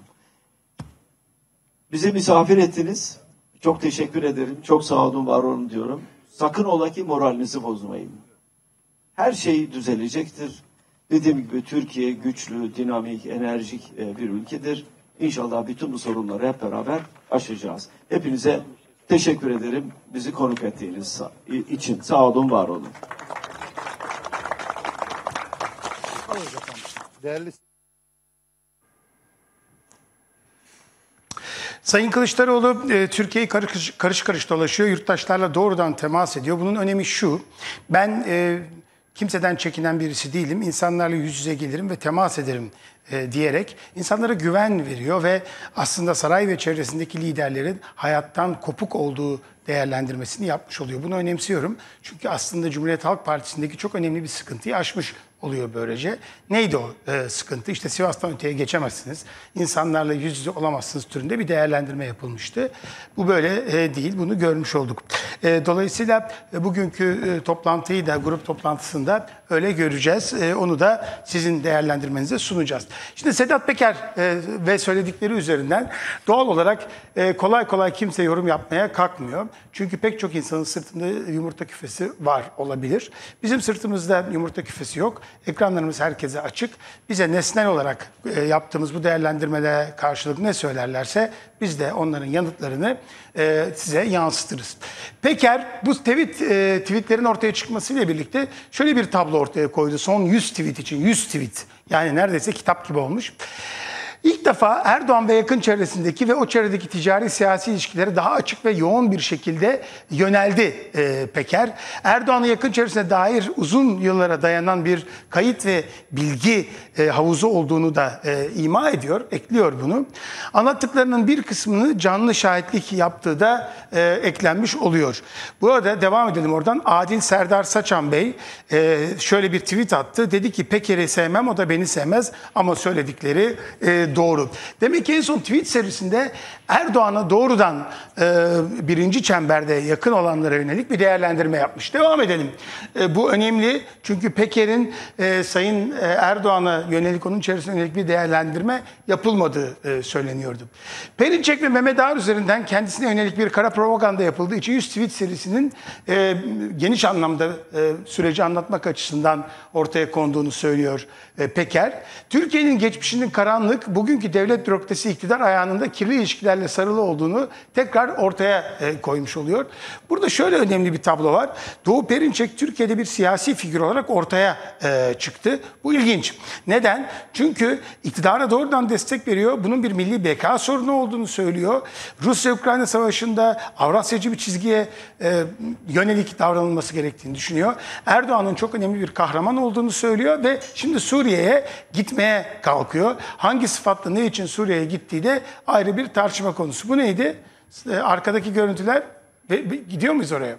Bizi misafir ettiniz. Çok teşekkür ederim. Çok sağ olun, var olun diyorum. Sakın ola ki moralinizi bozmayın. Her şey düzelecektir. Dediğim gibi Türkiye güçlü, dinamik, enerjik bir ülkedir. İnşallah bütün bu sorunları hep beraber aşacağız. Hepinize teşekkür ederim. Bizi konuk ettiğiniz için. Sağ olun, var olun. Değerli Sayın Kılıçdaroğlu e, Türkiye'yi karış, karış karış dolaşıyor, yurttaşlarla doğrudan temas ediyor. Bunun önemi şu, ben e, kimseden çekinen birisi değilim. İnsanlarla yüz yüze gelirim ve temas ederim e, diyerek insanlara güven veriyor ve aslında saray ve çevresindeki liderlerin hayattan kopuk olduğu değerlendirmesini yapmış oluyor. Bunu önemsiyorum. Çünkü aslında Cumhuriyet Halk Partisi'ndeki çok önemli bir sıkıntıyı aşmış oluyor böylece. Neydi o e, sıkıntı? İşte Sivas'tan öteye geçemezsiniz, İnsanlarla yüz yüze olamazsınız türünde bir değerlendirme yapılmıştı. Bu böyle e, değil, bunu görmüş olduk. E, dolayısıyla e, bugünkü e, toplantıyı da, grup toplantısında öyle göreceğiz. E, onu da sizin değerlendirmenize sunacağız. Şimdi Sedat Peker e, ve söyledikleri üzerinden doğal olarak e, kolay kolay kimse yorum yapmaya kalkmıyor. Çünkü pek çok insanın sırtında yumurta küfesi var olabilir. Bizim sırtımızda yumurta küfesi yok. Ekranlarımız herkese açık. Bize nesnel olarak e, yaptığımız bu değerlendirmelere karşılık ne söylerlerse biz de onların yanıtlarını e, size yansıtırız. Peker bu tweet, e, tweetlerin ortaya çıkmasıyla birlikte şöyle bir tablo ortaya koydu. Son yüz tweet için yüz tweet, yani neredeyse kitap gibi olmuş. İlk defa Erdoğan ve yakın çevresindeki ve o çevredeki ticari siyasi ilişkileri daha açık ve yoğun bir şekilde yöneldi e, Peker. Erdoğan'ın yakın çevresine dair uzun yıllara dayanan bir kayıt ve bilgi e, havuzu olduğunu da e, ima ediyor, ekliyor bunu. Anlattıklarının bir kısmını canlı şahitlik yaptığı da e, eklenmiş oluyor. Bu arada devam edelim oradan. Adil Serdar Saçan Bey e, şöyle bir tweet attı. Dedi ki Peker'i sevmem, o da beni sevmez ama söyledikleri e, doğru. Demek ki en son tweet serisinde Erdoğan'a doğrudan e, birinci çemberde yakın olanlara yönelik bir değerlendirme yapmış. Devam edelim. E, bu önemli çünkü Peker'in e, Sayın Erdoğan'a yönelik, onun içerisine yönelik bir değerlendirme yapılmadığı e, söyleniyordu. Perinçek ve Mehmet Ağar üzerinden kendisine yönelik bir kara propaganda yapıldığı için yüz tweet serisinin e, geniş anlamda e, süreci anlatmak açısından ortaya konduğunu söylüyor e, Peker. Türkiye'nin geçmişinin karanlık, bugünkü devlet bürokrasi iktidar ayağının da kirli ilişkilerle sarılı olduğunu tekrar ortaya e, koymuş oluyor. Burada şöyle önemli bir tablo var. Doğu Perinçek Türkiye'de bir siyasi figür olarak ortaya e, çıktı. Bu ilginç. Neden? Çünkü iktidara doğrudan destek veriyor. Bunun bir milli beka sorunu olduğunu söylüyor. Rusya-Ukrayna savaşında Avrasyacı bir çizgiye e, yönelik davranılması gerektiğini düşünüyor. Erdoğan'ın çok önemli bir kahraman olduğunu söylüyor ve şimdi Suriye'ye gitmeye kalkıyor. Hangi sıfatla ne için Suriye'ye gittiği de ayrı bir tartışma konusu. Bu neydi? Ee, arkadaki görüntüler. Ve, gidiyor muyuz oraya?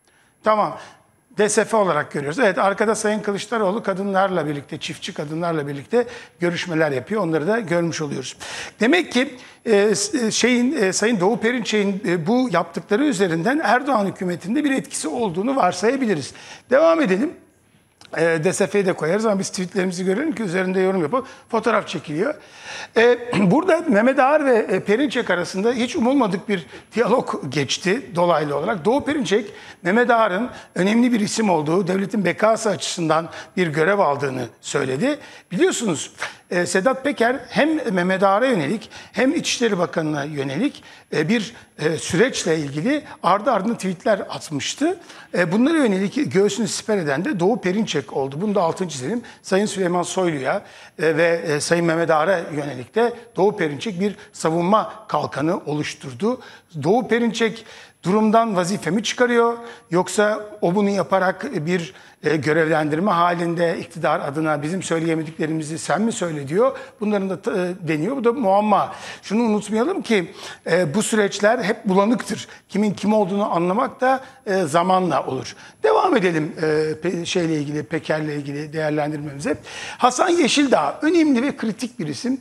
Tamam. D S F olarak görüyoruz. Evet, arkada Sayın Kılıçdaroğlu kadınlarla birlikte, çiftçi kadınlarla birlikte görüşmeler yapıyor. Onları da görmüş oluyoruz. Demek ki e, şeyin e, Sayın Doğu Perinçek'in e, bu yaptıkları üzerinden Erdoğan hükümetinde bir etkisi olduğunu varsayabiliriz. Devam edelim. E, D S F'yi de koyarız ama biz tweetlerimizi görelim ki üzerinde yorum yapıp fotoğraf çekiliyor. E, burada Mehmet Ağar ve e, Perinçek arasında hiç umulmadık bir diyalog geçti dolaylı olarak. Doğu Perinçek, Mehmet Ağar'ın önemli bir isim olduğu, devletin bekası açısından bir görev aldığını söyledi. Biliyorsunuz e, Sedat Peker hem Mehmet Ağar'a yönelik hem İçişleri Bakanı'na yönelik e, bir e, süreçle ilgili ardı ardına tweetler atmıştı. E, bunlara yönelik göğsünü siper eden de Doğu Perinçek oldu. Bunu da altını çizelim. Sayın Süleyman Soylu'ya e, ve e, Sayın Mehmet Ağar'a yönelik de Doğu Perinçek bir savunma kalkanı oluşturdu. Doğu Perinçek durumdan vazife mi çıkarıyor, yoksa o bunu yaparak bir e, görevlendirme halinde iktidar adına bizim söyleyemediklerimizi sen mi söyle diyor. Bunların da e, deniyor. Bu da muamma. Şunu unutmayalım ki e, bu süreçler hep bulanıktır. Kimin kim olduğunu anlamak da e, zamanla olur. Devam edelim e, şeyle ilgili, Peker'le ilgili değerlendirmemize. Hasan Yeşildağ önemli ve kritik bir isim.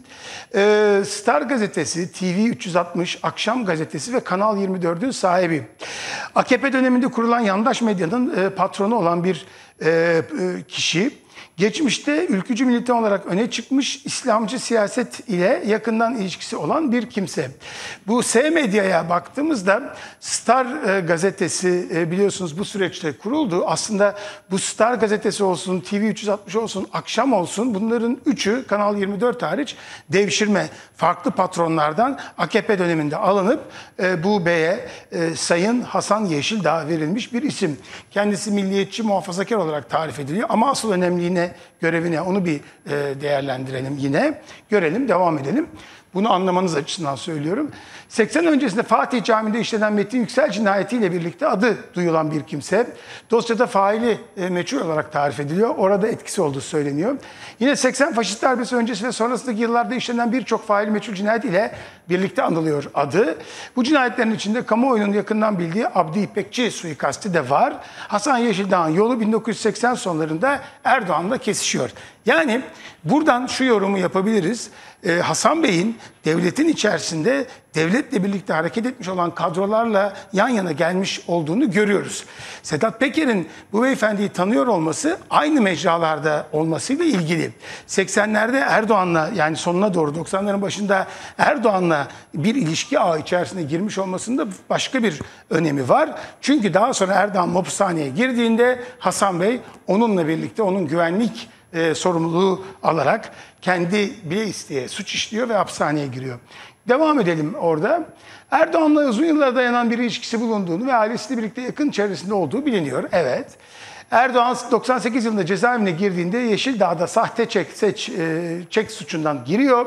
E, Star Gazetesi, T V üç yüz altmış, Akşam Gazetesi ve Kanal yirmi dördün sahibi. A K P döneminde kurulan yandaş medyanın e, patronu olan bir e, e, kişi. Geçmişte ülkücü militan olarak öne çıkmış, İslamcı siyaset ile yakından ilişkisi olan bir kimse. Bu S Medya'ya baktığımızda Star e, gazetesi e, biliyorsunuz bu süreçte kuruldu. Aslında bu Star gazetesi olsun, T V üç yüz altmış olsun, Akşam olsun, bunların üçü Kanal yirmi dört hariç devşirme, farklı patronlardan A K P döneminde alınıp e, bu beye e, Sayın Hasan Yeşildağ verilmiş bir isim. Kendisi milliyetçi, muhafazakar olarak tarif ediliyor ama asıl önemliğine ne, görevi ne onu bir e, değerlendirelim yine. Görelim, devam edelim. Bunu anlamanız açısından söylüyorum. seksen öncesinde Fatih Camii'nde işlenen Metin Yüksel cinayetiyle birlikte adı duyulan bir kimse. Dosyada faili e, meçhul olarak tarif ediliyor. Orada etkisi olduğu söyleniyor. Yine seksen faşist darbesi öncesi ve sonrasındaki yıllarda işlenen birçok faili meçhul cinayet ile birlikte anılıyor adı. Bu cinayetlerin içinde kamuoyunun yakından bildiği Abdi İpekçi suikasti de var. Hasan Yeşildağ'ın yolu bin dokuz yüz seksen sonlarında Erdoğan'la kesişiyor. Yani buradan şu yorumu yapabiliriz. Ee, Hasan Bey'in devletin içerisinde devletle birlikte hareket etmiş olan kadrolarla yan yana gelmiş olduğunu görüyoruz. Sedat Peker'in bu beyefendiyi tanıyor olması aynı mecralarda olmasıyla ilgili. seksenlerde Erdoğan'la, yani sonuna doğru doksanların başında Erdoğan'la bir ilişki ağı içerisine girmiş olmasında başka bir önemi var. Çünkü daha sonra Erdoğan hapishaneye girdiğinde Hasan Bey onunla birlikte onun güvenlik E, sorumluluğu alarak kendi bile isteye suç işliyor ve hapishaneye giriyor. Devam edelim orada. Erdoğan'la uzun yıllara dayanan bir ilişkisi bulunduğunu ve ailesiyle birlikte yakın çevresinde olduğu biliniyor. Evet. Erdoğan doksan sekiz yılında cezaevine girdiğinde Yeşildağ'da sahte çek, seç, e, çek suçundan giriyor.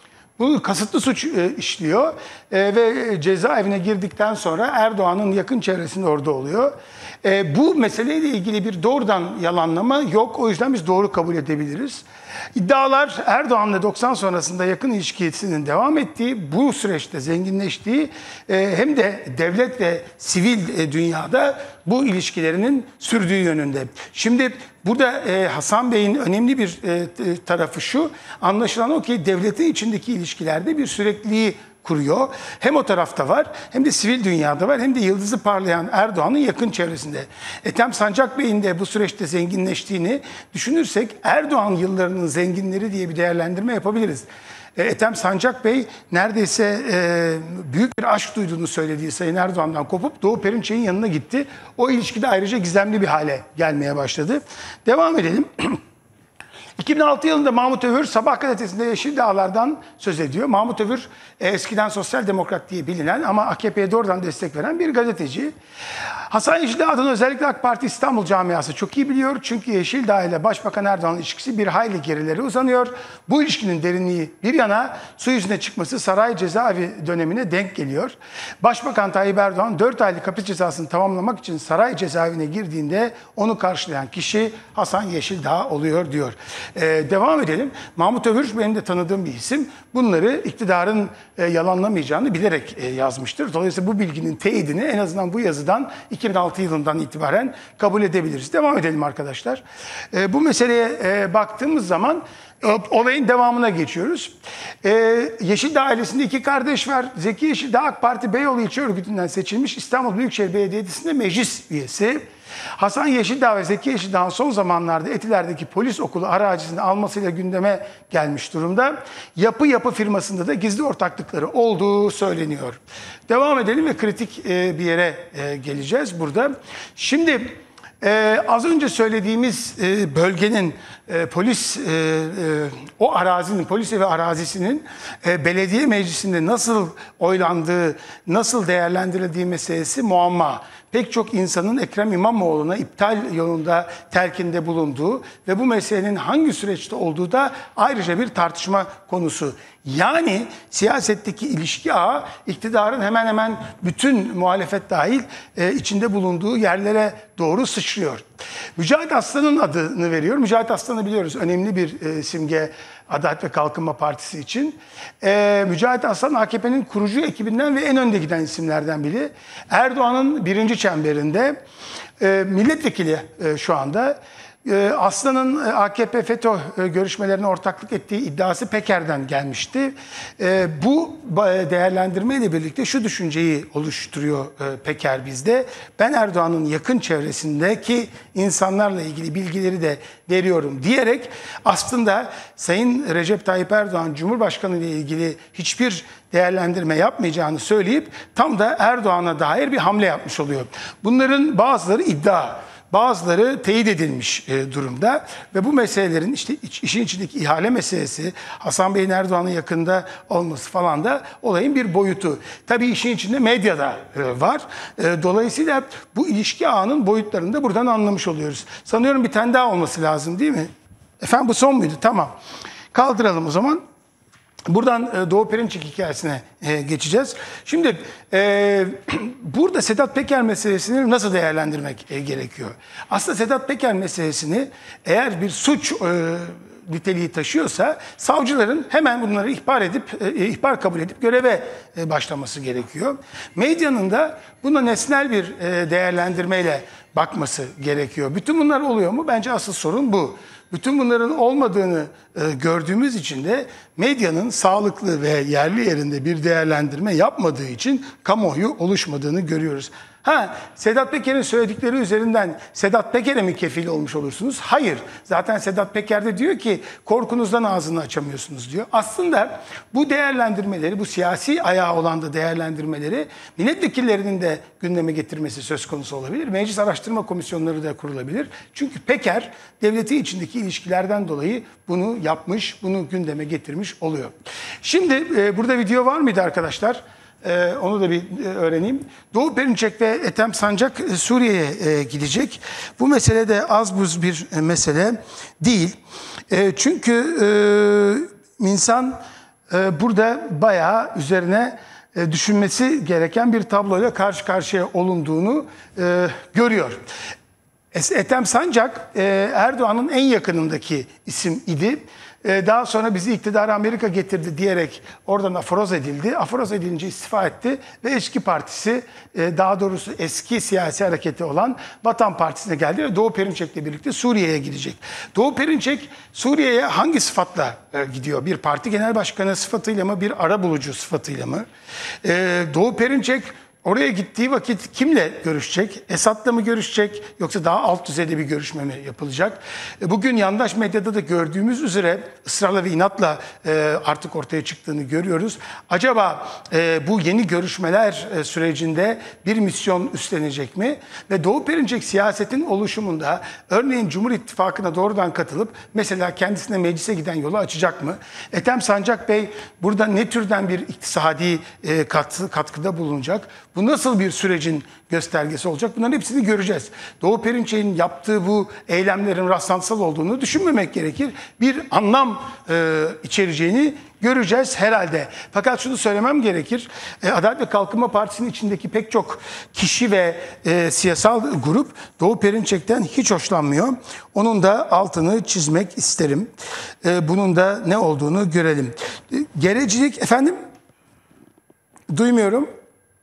Bu kasıtlı suç e, işliyor e, ve cezaevine girdikten sonra Erdoğan'ın yakın çevresinde orada oluyor. E, bu meseleyle ilgili bir doğrudan yalanlama yok. O yüzden biz doğru kabul edebiliriz. İddialar Erdoğan'la doksan sonrasında yakın ilişkisinin devam ettiği, bu süreçte zenginleştiği e, hem de devlet ve sivil e, dünyada bu ilişkilerinin sürdüğü yönünde. Şimdi burada e, Hasan Bey'in önemli bir e, tarafı şu, anlaşılan o ki devletin içindeki ilişkilerde bir sürekliliği kuruyor. Hem o tarafta var, hem de sivil dünyada var, hem de yıldızı parlayan Erdoğan'ın yakın çevresinde. Ethem Sancak Bey'in de bu süreçte zenginleştiğini düşünürsek Erdoğan yıllarının zenginleri diye bir değerlendirme yapabiliriz. Ethem Sancak Bey neredeyse e, büyük bir aşk duyduğunu söylediği Sayın Erdoğan'dan kopup Doğu Perinçek'in yanına gitti. O ilişki de ayrıca gizemli bir hale gelmeye başladı. Devam edelim. iki bin altı yılında Mahmut Övür Sabah gazetesinde Yeşildağlar'dan söz ediyor. Mahmut Övür eskiden Sosyal Demokrat diye bilinen ama A K P'ye doğrudan destek veren bir gazeteci. Hasan Yeşildağ adını özellikle AK Parti İstanbul camiası çok iyi biliyor. Çünkü Yeşildağ ile Başbakan Erdoğan'ın ilişkisi bir hayli gerilere uzanıyor. Bu ilişkinin derinliği bir yana su yüzüne çıkması saray cezaevi dönemine denk geliyor. Başbakan Tayyip Erdoğan dört aylık hapis cezasını tamamlamak için saray cezaevine girdiğinde onu karşılayan kişi Hasan Yeşildağ oluyor diyor. Ee, devam edelim. Mahmut Övür benim de tanıdığım bir isim. Bunları iktidarın e, yalanlamayacağını bilerek e, yazmıştır. Dolayısıyla bu bilginin teyidini en azından bu yazıdan iki bin altı yılından itibaren kabul edebiliriz. Devam edelim arkadaşlar. E, bu meseleye e, baktığımız zaman e, olayın devamına geçiyoruz. E, Yeşildağ ailesinde iki kardeş var. Zeki Yeşildağ AK Parti Beyoğlu İlçe Örgütü'nden seçilmiş, İstanbul Büyükşehir Belediyesi'nde meclis üyesi. Hasan Yeşildağ ve Zeki Yeşildağ'ın son zamanlarda Etiler'deki polis okulu arazisini almasıyla gündeme gelmiş durumda. Yapı Yapı firmasında da gizli ortaklıkları olduğu söyleniyor. Devam edelim ve kritik bir yere geleceğiz burada. Şimdi Ee, az önce söylediğimiz e, bölgenin e, polis, e, e, o arazinin, polis evi arazisinin e, belediye meclisinde nasıl oylandığı, nasıl değerlendirildiği meselesi muamma. Pek çok insanın Ekrem İmamoğlu'na iptal yolunda telkinde bulunduğu ve bu meselenin hangi süreçte olduğu da ayrıca bir tartışma konusu. Yani siyasetteki ilişki ağı iktidarın hemen hemen bütün muhalefet dahil e, içinde bulunduğu yerlere doğru sıçrıyor. Mücahit Aslan'ın adını veriyor. Mücahit Aslan'ı biliyoruz, önemli bir e, simge Adalet ve Kalkınma Partisi için. E, Mücahit Aslan A K P'nin kurucu ekibinden ve en önde giden isimlerden biri. Erdoğan'ın birinci çemberinde e, milletvekili e, şu anda. Aslan'ın A K P FETÖ görüşmelerine ortaklık ettiği iddiası Peker'den gelmişti. Bu değerlendirmeyle birlikte şu düşünceyi oluşturuyor Peker bizde. Ben Erdoğan'ın yakın çevresindeki insanlarla ilgili bilgileri de veriyorum diyerek aslında Sayın Recep Tayyip Erdoğan Cumhurbaşkanı ile ilgili hiçbir değerlendirme yapmayacağını söyleyip tam da Erdoğan'a dair bir hamle yapmış oluyor. Bunların bazıları iddia. Bazıları teyit edilmiş e, durumda ve bu meselelerin işte iç, işin içindeki ihale meselesi, Hasan Bey'in Erdoğan'ın yakında olması falan da olayın bir boyutu. Tabii işin içinde medyada e, var. E, dolayısıyla bu ilişki ağının boyutlarını da buradan anlamış oluyoruz. Sanıyorum bir tane daha olması lazım değil mi? Efendim bu son muydu? Tamam. Kaldıralım o zaman. Buradan e, Doğu Perinçek hikayesine e, geçeceğiz. Şimdi e, burada Sedat Peker meselesini nasıl değerlendirmek e, gerekiyor? Aslında Sedat Peker meselesini eğer bir suç e, niteliği taşıyorsa savcıların hemen bunları ihbar edip e, ihbar kabul edip göreve e, başlaması gerekiyor. Medyanın da buna nesnel bir e, değerlendirmeyle bakması gerekiyor. Bütün bunlar oluyor mu? Bence asıl sorun bu. Bütün bunların olmadığını e, gördüğümüz için de medyanın sağlıklı ve yerli yerinde bir değerlendirme yapmadığı için kamuoyu oluşmadığını görüyoruz. Ha, Sedat Peker'in söyledikleri üzerinden Sedat Peker'e mi kefil olmuş olursunuz? Hayır. Zaten Sedat Peker de diyor ki korkunuzdan ağzını açamıyorsunuz diyor. Aslında bu değerlendirmeleri, bu siyasi ayağı olan da değerlendirmeleri milletvekillerinin de gündeme getirmesi söz konusu olabilir. Meclis araştırma komisyonları da kurulabilir. Çünkü Peker devleti içindeki ilişkilerden dolayı bunu yapmış, bunu gündeme getirmiş oluyor. Şimdi e, burada video var mıydı arkadaşlar? Ee, onu da bir e, öğreneyim. Doğu Perinçek ve Ethem Sancak e, Suriye'ye e, gidecek. Bu mesele de az buz bir e, mesele değil. E, çünkü e, insan e, burada bayağı üzerine e, düşünmesi gereken bir tabloyla karşı karşıya olunduğunu e, görüyor. Ethem Sancak e, Erdoğan'ın en yakınındaki isim idi. Daha sonra bizi iktidara Amerika getirdi diyerek oradan aforoz edildi. Aforoz edilince istifa etti ve eski partisi, daha doğrusu eski siyasi hareketi olan Vatan Partisi'ne geldi ve Doğu Perinçek'le birlikte Suriye'ye gidecek. Doğu Perinçek Suriye'ye hangi sıfatla gidiyor? Bir parti genel başkanı sıfatıyla mı, bir arabulucu sıfatıyla mı? Doğu Perinçek oraya gittiği vakit kimle görüşecek? Esad'la mı görüşecek yoksa daha alt düzeyde bir görüşme mi yapılacak? Bugün yandaş medyada da gördüğümüz üzere ısrarla ve inatla artık ortaya çıktığını görüyoruz. Acaba bu yeni görüşmeler sürecinde bir misyon üstlenecek mi? Ve Doğu Perinçek siyasetin oluşumunda örneğin Cumhur İttifakı'na doğrudan katılıp mesela kendisine meclise giden yolu açacak mı? Ethem Sancak Bey burada ne türden bir iktisadi katkıda bulunacak? Bu nasıl bir sürecin göstergesi olacak? Bunların hepsini göreceğiz. Doğu Perinçek'in yaptığı bu eylemlerin rastlantısal olduğunu düşünmemek gerekir. Bir anlam e, içereceğini göreceğiz herhalde. Fakat şunu söylemem gerekir. E, Adalet ve Kalkınma Partisi'nin içindeki pek çok kişi ve e, siyasal grup Doğu Perinçek'ten hiç hoşlanmıyor. Onun da altını çizmek isterim. E, bunun da ne olduğunu görelim. E, gerecilik efendim? Duymuyorum.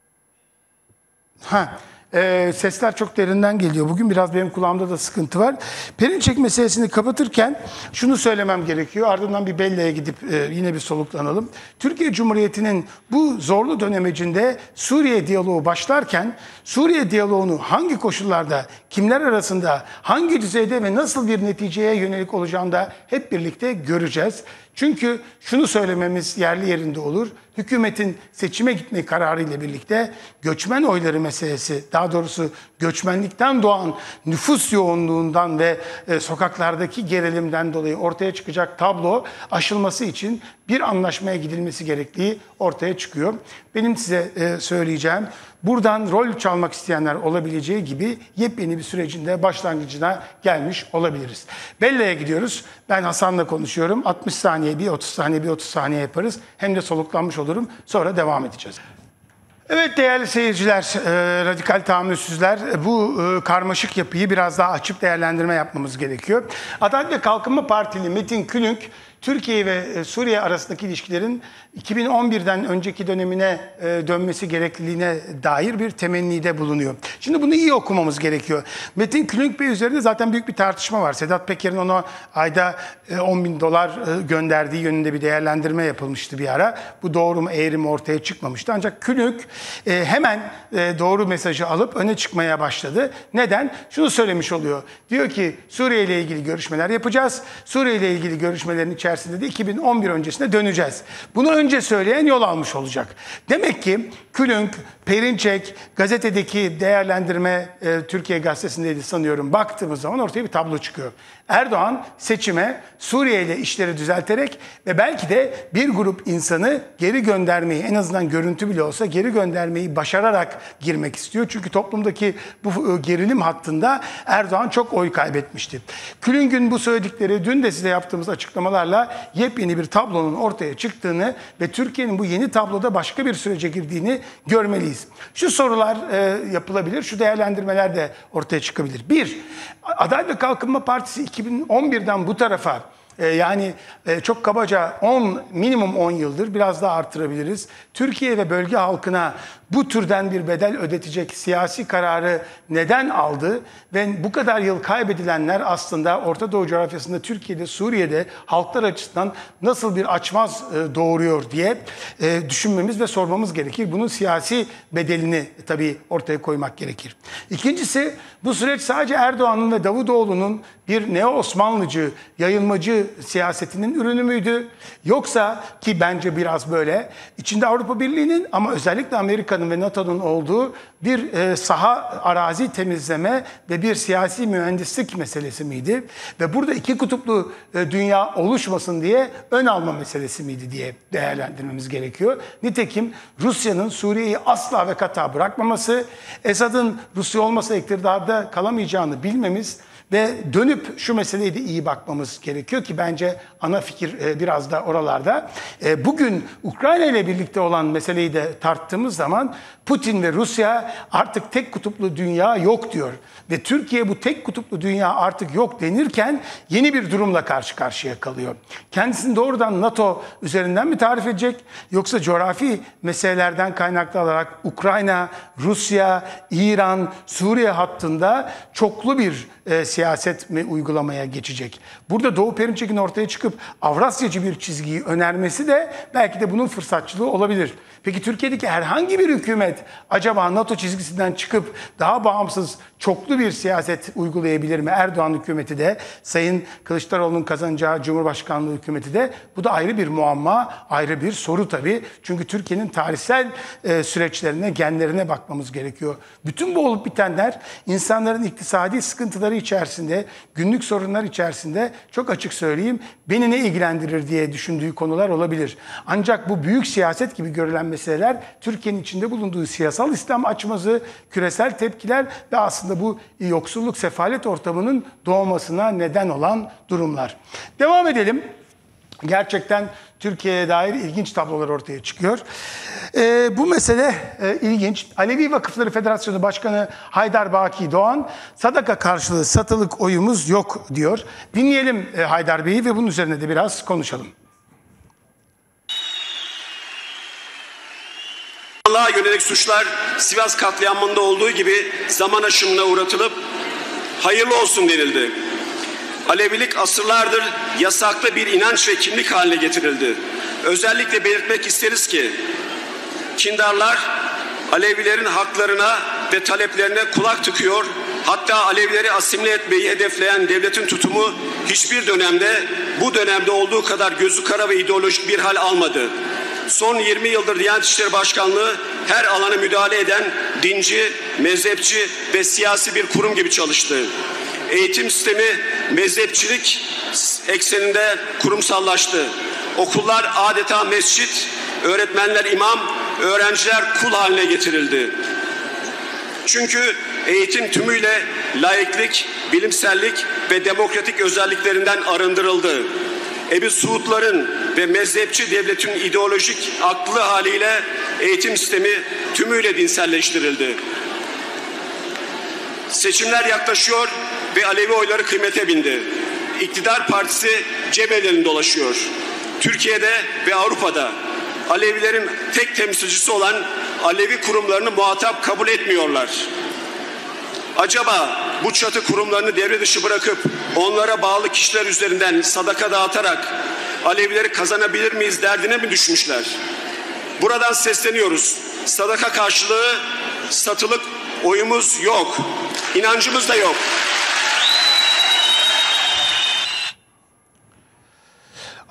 Ha, e, sesler çok derinden geliyor. Bugün biraz benim kulağımda da sıkıntı var. Perinçek meselesini kapatırken şunu söylemem gerekiyor. Ardından bir Belle'ye gidip e, yine bir soluklanalım. Türkiye Cumhuriyeti'nin bu zorlu dönemecinde Suriye diyaloğu başlarken Suriye diyaloğunu hangi koşullarda, kimler arasında, hangi düzeyde ve nasıl bir neticeye yönelik olacağını da hep birlikte göreceğiz. Çünkü şunu söylememiz yerli yerinde olur. Hükümetin seçime gitme kararı ile birlikte göçmen oyları meselesi, daha doğrusu göçmenlikten doğan nüfus yoğunluğundan ve e, sokaklardaki gerilimden dolayı ortaya çıkacak tablo aşılması için bir anlaşmaya gidilmesi gerektiği ortaya çıkıyor. Benim size e, söyleyeceğim, buradan rol çalmak isteyenler olabileceği gibi yepyeni bir sürecin de başlangıcına gelmiş olabiliriz. Belle'ye gidiyoruz. Ben Hasan'la konuşuyorum. altmış saniye bir, otuz saniye bir, otuz saniye yaparız. Hem de soluklanmış olurum. Sonra devam edeceğiz. Evet değerli seyirciler, e, radikal tahammülsüzler, e, bu e, karmaşık yapıyı biraz daha açıp değerlendirme yapmamız gerekiyor. Adalet ve Kalkınma Partili Metin Külünk, Türkiye ve Suriye arasındaki ilişkilerin iki bin on birden önceki dönemine dönmesi gerekliliğine dair bir temennide bulunuyor. Şimdi bunu iyi okumamız gerekiyor. Metin Külünk Bey üzerinde zaten büyük bir tartışma var. Sedat Peker'in ona ayda on bin dolar gönderdiği yönünde bir değerlendirme yapılmıştı bir ara. Bu doğru mu eğri mi ortaya çıkmamıştı. Ancak Külünk hemen doğru mesajı alıp öne çıkmaya başladı. Neden? Şunu söylemiş oluyor. Diyor ki Suriye ile ilgili görüşmeler yapacağız. Suriye ile ilgili görüşmelerin içerisinde içerisinde de iki bin on bir öncesine döneceğiz. Bunu önce söyleyen yol almış olacak. Demek ki Külünk, Perinçek, gazetedeki değerlendirme e, Türkiye Gazetesi'ndeydi sanıyorum. Baktığımız zaman ortaya bir tablo çıkıyor. Erdoğan seçime Suriye ile işleri düzelterek ve belki de bir grup insanı geri göndermeyi, en azından görüntü bile olsa geri göndermeyi başararak girmek istiyor. Çünkü toplumdaki bu gerilim hattında Erdoğan çok oy kaybetmişti. Külünk'ün bu söyledikleri dün de size yaptığımız açıklamalarla yepyeni bir tablonun ortaya çıktığını ve Türkiye'nin bu yeni tabloda başka bir sürece girdiğini görmeliyiz. Şu sorular e, yapılabilir, şu değerlendirmeler de ortaya çıkabilir. Bir, Adalet ve Kalkınma Partisi iki bin on birden bu tarafa e, yani e, çok kabaca on, minimum on yıldır, biraz daha artırabiliriz, Türkiye ve bölge halkına bu türden bir bedel ödetecek siyasi kararı neden aldı ve bu kadar yıl kaybedilenler aslında Orta Doğu coğrafyasında, Türkiye'de, Suriye'de halklar açısından nasıl bir açmaz e, doğuruyor diye e, düşünmemiz ve sormamız gerekir. Bunun siyasi bedelini tabii ortaya koymak gerekir. İkincisi, bu süreç sadece Erdoğan'ın ve Davutoğlu'nun bir neo-Osmanlıcı, yayılmacı siyasetinin ürünü müydü? Yoksa, ki bence biraz böyle, içinde Avrupa Birliği'nin ama özellikle Amerika'nın ve NATO'nun olduğu bir e, saha arazi temizleme ve bir siyasi mühendislik meselesi miydi? Ve burada iki kutuplu e, dünya oluşmasın diye ön alma meselesi miydi diye değerlendirmemiz gerekiyor. Nitekim Rusya'nın Suriye'yi asla ve kata bırakmaması, Esad'ın Rusya olmasa iktidarda kalamayacağını bilmemiz ve dönüp şu meseleye de iyi bakmamız gerekiyor ki bence ana fikir biraz da oralarda. Bugün Ukrayna ile birlikte olan meseleyi de tarttığımız zaman Putin ve Rusya artık tek kutuplu dünya yok diyor. Ve Türkiye bu tek kutuplu dünya artık yok denirken yeni bir durumla karşı karşıya kalıyor. Kendisini doğrudan NATO üzerinden mi tarif edecek, yoksa coğrafi meselelerden kaynaklı olarak Ukrayna, Rusya, İran, Suriye hattında çoklu bir e, siyaset mi uygulamaya geçecek? Burada Doğu Perinçek'in ortaya çıkıp Avrasyacı bir çizgiyi önermesi de belki de bunun fırsatçılığı olabilir. Peki Türkiye'deki herhangi bir hükümet acaba NATO çizgisinden çıkıp daha bağımsız çoklu bir siyaset uygulayabilir mi? Erdoğan hükümeti de, Sayın Kılıçdaroğlu'nun kazanacağı Cumhurbaşkanlığı hükümeti de. Bu da ayrı bir muamma, ayrı bir soru tabii. Çünkü Türkiye'nin tarihsel e, süreçlerine, genlerine bakmamız gerekiyor. Bütün bu olup bitenler insanların iktisadi sıkıntıları içerisinde, günlük sorunlar içerisinde, çok açık söyleyeyim, beni ne ilgilendirir diye düşündüğü konular olabilir. Ancak bu büyük siyaset gibi görülen meseleler Türkiye'nin içinde bulunduğu siyasal İslam açmazı, küresel tepkiler ve aslında bu yoksulluk, sefalet ortamının doğmasına neden olan durumlar. Devam edelim. Gerçekten Türkiye'ye dair ilginç tablolar ortaya çıkıyor. Ee, bu mesele e, ilginç. Alevi Vakıfları Federasyonu Başkanı Haydar Baki Doğan, sadaka karşılığı satılık oyumuz yok diyor. Dinleyelim e, Haydar Bey'i ve bunun üzerine de biraz konuşalım. Allah'a yönelik suçlar Sivas katliamında olduğu gibi zaman aşımına uğratılıp hayırlı olsun denildi. Alevilik asırlardır yasaklı bir inanç ve kimlik haline getirildi. Özellikle belirtmek isteriz ki kindarlar Alevilerin haklarına ve taleplerine kulak tıkıyor. Hatta Alevileri asimile etmeyi hedefleyen devletin tutumu hiçbir dönemde bu dönemde olduğu kadar gözü kara ve ideolojik bir hal almadı. Son yirmi yıldır Diyanet İşleri Başkanlığı her alana müdahale eden dinci, mezhepçi ve siyasi bir kurum gibi çalıştı. Eğitim sistemi mezhepçilik ekseninde kurumsallaştı. Okullar adeta mescit, öğretmenler imam, öğrenciler kul haline getirildi. Çünkü eğitim tümüyle laiklik, bilimsellik ve demokratik özelliklerinden arındırıldı. Ebu Suudların ve mezhepçi devletin ideolojik aklı haliyle eğitim sistemi tümüyle dinselleştirildi. Seçimler yaklaşıyor ve Alevi oyları kıymete bindi. İktidar partisi cebelerini dolaşıyor. Türkiye'de ve Avrupa'da Alevilerin tek temsilcisi olan Alevi kurumlarını muhatap kabul etmiyorlar. Acaba bu çatı kurumlarını devre dışı bırakıp onlara bağlı kişiler üzerinden sadaka dağıtarak Alevileri kazanabilir miyiz derdine mi düşmüşler? Buradan sesleniyoruz. Sadaka karşılığı satılık oyumuz yok. İnancımız da yok.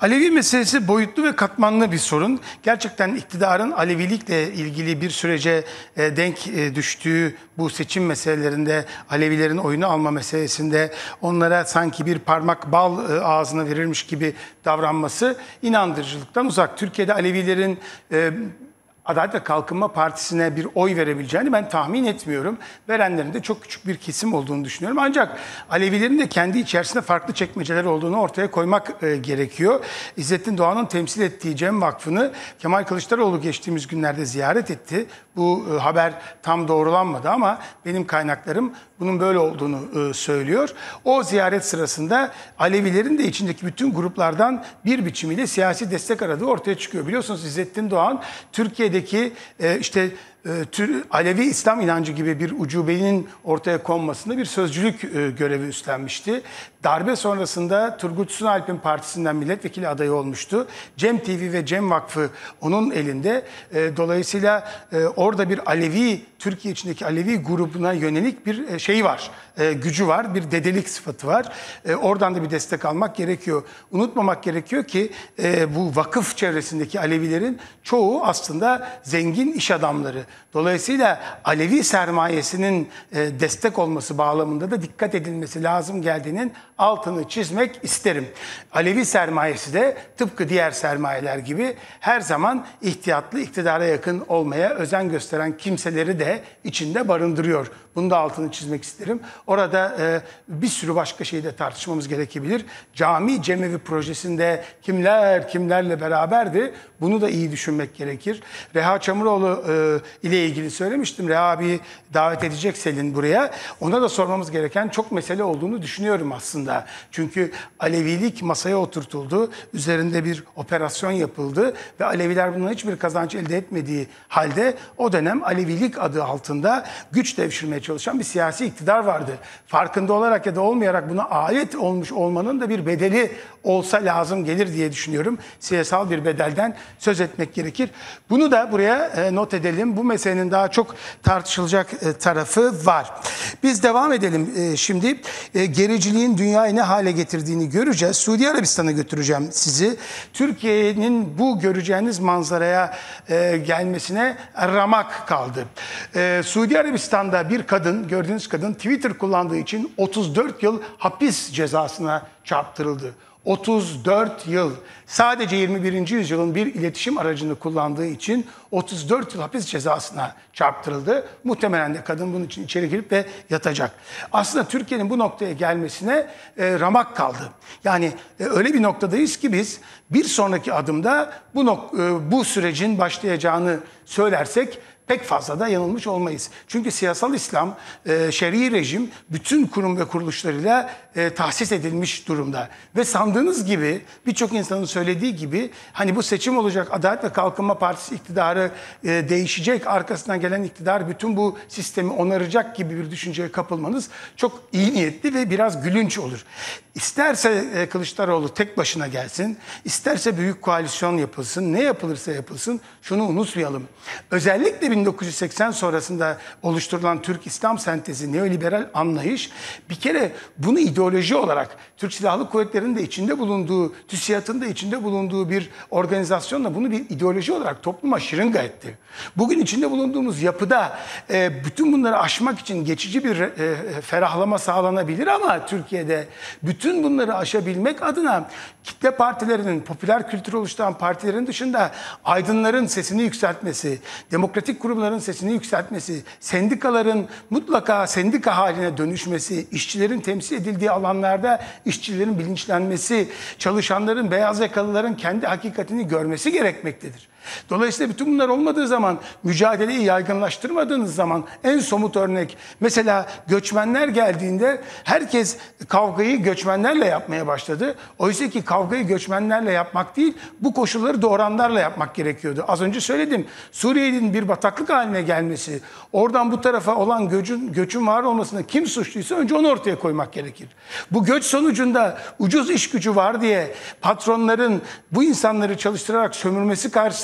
Alevi meselesi boyutlu ve katmanlı bir sorun. Gerçekten iktidarın Alevilikle ilgili bir sürece e, denk e, düştüğü bu seçim meselelerinde, Alevilerin oyunu alma meselesinde onlara sanki bir parmak bal e, ağzına verilmiş gibi davranması inandırıcılıktan uzak. Türkiye'de Alevilerin e, Adalet ve Kalkınma Partisi'ne bir oy verebileceğini ben tahmin etmiyorum. Verenlerin de çok küçük bir kesim olduğunu düşünüyorum. Ancak Alevilerin de kendi içerisinde farklı çekmeceler olduğunu ortaya koymak e, gerekiyor. İzzettin Doğan'ın temsil ettiği Cem Vakfı'nı Kemal Kılıçdaroğlu geçtiğimiz günlerde ziyaret etti. Bu e, haber tam doğrulanmadı ama benim kaynaklarım bunun böyle olduğunu e, söylüyor. O ziyaret sırasında Alevilerin de içindeki bütün gruplardan bir biçimiyle siyasi destek aradığı ortaya çıkıyor. Biliyorsunuz İzzettin Doğan Türkiye'deki e, işte e, tür, Alevi İslam inancı gibi bir ucubenin ortaya konmasında bir sözcülük e, görevi üstlenmişti. Darbe sonrasında Turgut Sunalp'in partisinden milletvekili adayı olmuştu. Cem T V ve Cem Vakfı onun elinde. E, dolayısıyla e, orada bir Alevi, Türkiye içindeki Alevi grubuna yönelik bir e, şey var. E, gücü var, bir dedelik sıfatı var. E, oradan da bir destek almak gerekiyor. Unutmamak gerekiyor ki e, bu vakıf çevresindeki Alevilerin çoğu aslında zengin iş adamları. Dolayısıyla Alevi sermayesinin e, destek olması bağlamında da dikkat edilmesi lazım geldiğinin altını çizmek isterim. Alevi sermayesi de tıpkı diğer sermayeler gibi her zaman ihtiyatlı, iktidara yakın olmaya özen gösteren kimseleri de içinde barındırıyor. Bunu da altını çizmek isterim. Orada e, bir sürü başka şeyi de tartışmamız gerekebilir. Cami Cemevi projesinde kimler kimlerle beraberdi, bunu da iyi düşünmek gerekir. Reha Çamuroğlu e, ile ilgili söylemiştim. Reha abiyi davet edecek Selin buraya. Ona da sormamız gereken çok mesele olduğunu düşünüyorum aslında. Çünkü Alevilik masaya oturtuldu. Üzerinde bir operasyon yapıldı ve Aleviler bundan hiçbir kazanç elde etmediği halde o dönem Alevilik adı altında güç devşirmeye çalışan bir siyasi iktidar vardı. Farkında olarak ya da olmayarak buna alet olmuş olmanın da bir bedeli olsa lazım gelir diye düşünüyorum. Siyasal bir bedelden söz etmek gerekir. Bunu da buraya not edelim. Bu meselenin daha çok tartışılacak tarafı var. Biz devam edelim şimdi. Gericiliğin dünyayı ne hale getirdiğini göreceğiz. Suudi Arabistan'a götüreceğim sizi. Türkiye'nin bu göreceğiniz manzaraya gelmesine ramak kaldı. Suudi Arabistan'da bir kadın, gördüğünüz kadın Twitter kullandığı için otuz dört yıl hapis cezasına çarptırıldı. otuz dört yıl. Sadece yirmi birinci yüzyılın bir iletişim aracını kullandığı için otuz dört yıl hapis cezasına çarptırıldı. Muhtemelen de kadın bunun için içeri girip de yatacak. Aslında Türkiye'nin bu noktaya gelmesine e, ramak kaldı. Yani e, öyle bir noktadayız ki biz bir sonraki adımda bu, nok- e, bu sürecin başlayacağını söylersek pek fazla da yanılmış olmayız. Çünkü siyasal İslam, e, şer'i rejim bütün kurum ve kuruluşlarıyla e, tahsis edilmiş durumda. Ve sandığınız gibi, birçok insanın söylediği gibi hani bu seçim olacak, Adalet ve Kalkınma Partisi iktidarı e, değişecek, arkasından gelen iktidar bütün bu sistemi onaracak gibi bir düşünceye kapılmanız çok iyi niyetli ve biraz gülünç olur. İsterse e, Kılıçdaroğlu tek başına gelsin, isterse büyük koalisyon yapılsın, ne yapılırsa yapılsın şunu unutmayalım. Özellikle bin dokuz yüz seksen sonrasında oluşturulan Türk İslam sentezi, neoliberal anlayış bir kere bunu ideoloji olarak Türk Silahlı Kuvvetleri'nin de içinde bulunduğu, TÜSİAD'ın da içinde bulunduğu bir organizasyonla bunu bir ideoloji olarak topluma şırınga etti. Bugün içinde bulunduğumuz yapıda e, bütün bunları aşmak için geçici bir e, ferahlama sağlanabilir ama Türkiye'de bütün bunları aşabilmek adına kitle partilerinin, popüler kültür oluşturan partilerin dışında aydınların sesini yükseltmesi, demokratik kurumların sesini yükseltmesi, sendikaların mutlaka sendika haline dönüşmesi, işçilerin temsil edildiği alanlarda işçilerin bilinçlenmesi, çalışanların, beyaz yakalıların kendi hakikatini görmesi gerekmektedir. Dolayısıyla bütün bunlar olmadığı zaman, mücadeleyi yaygınlaştırmadığınız zaman en somut örnek, mesela göçmenler geldiğinde herkes kavgayı göçmenlerle yapmaya başladı. Oysa ki kavgayı göçmenlerle yapmak değil, bu koşulları doğuranlarla yapmak gerekiyordu. Az önce söyledim, Suriye'nin bir bataklık haline gelmesi, oradan bu tarafa olan göçün, göçün var olmasına kim suçluysa önce onu ortaya koymak gerekir. Bu göç sonucunda ucuz iş gücü var diye patronların bu insanları çalıştırarak sömürmesi karşısında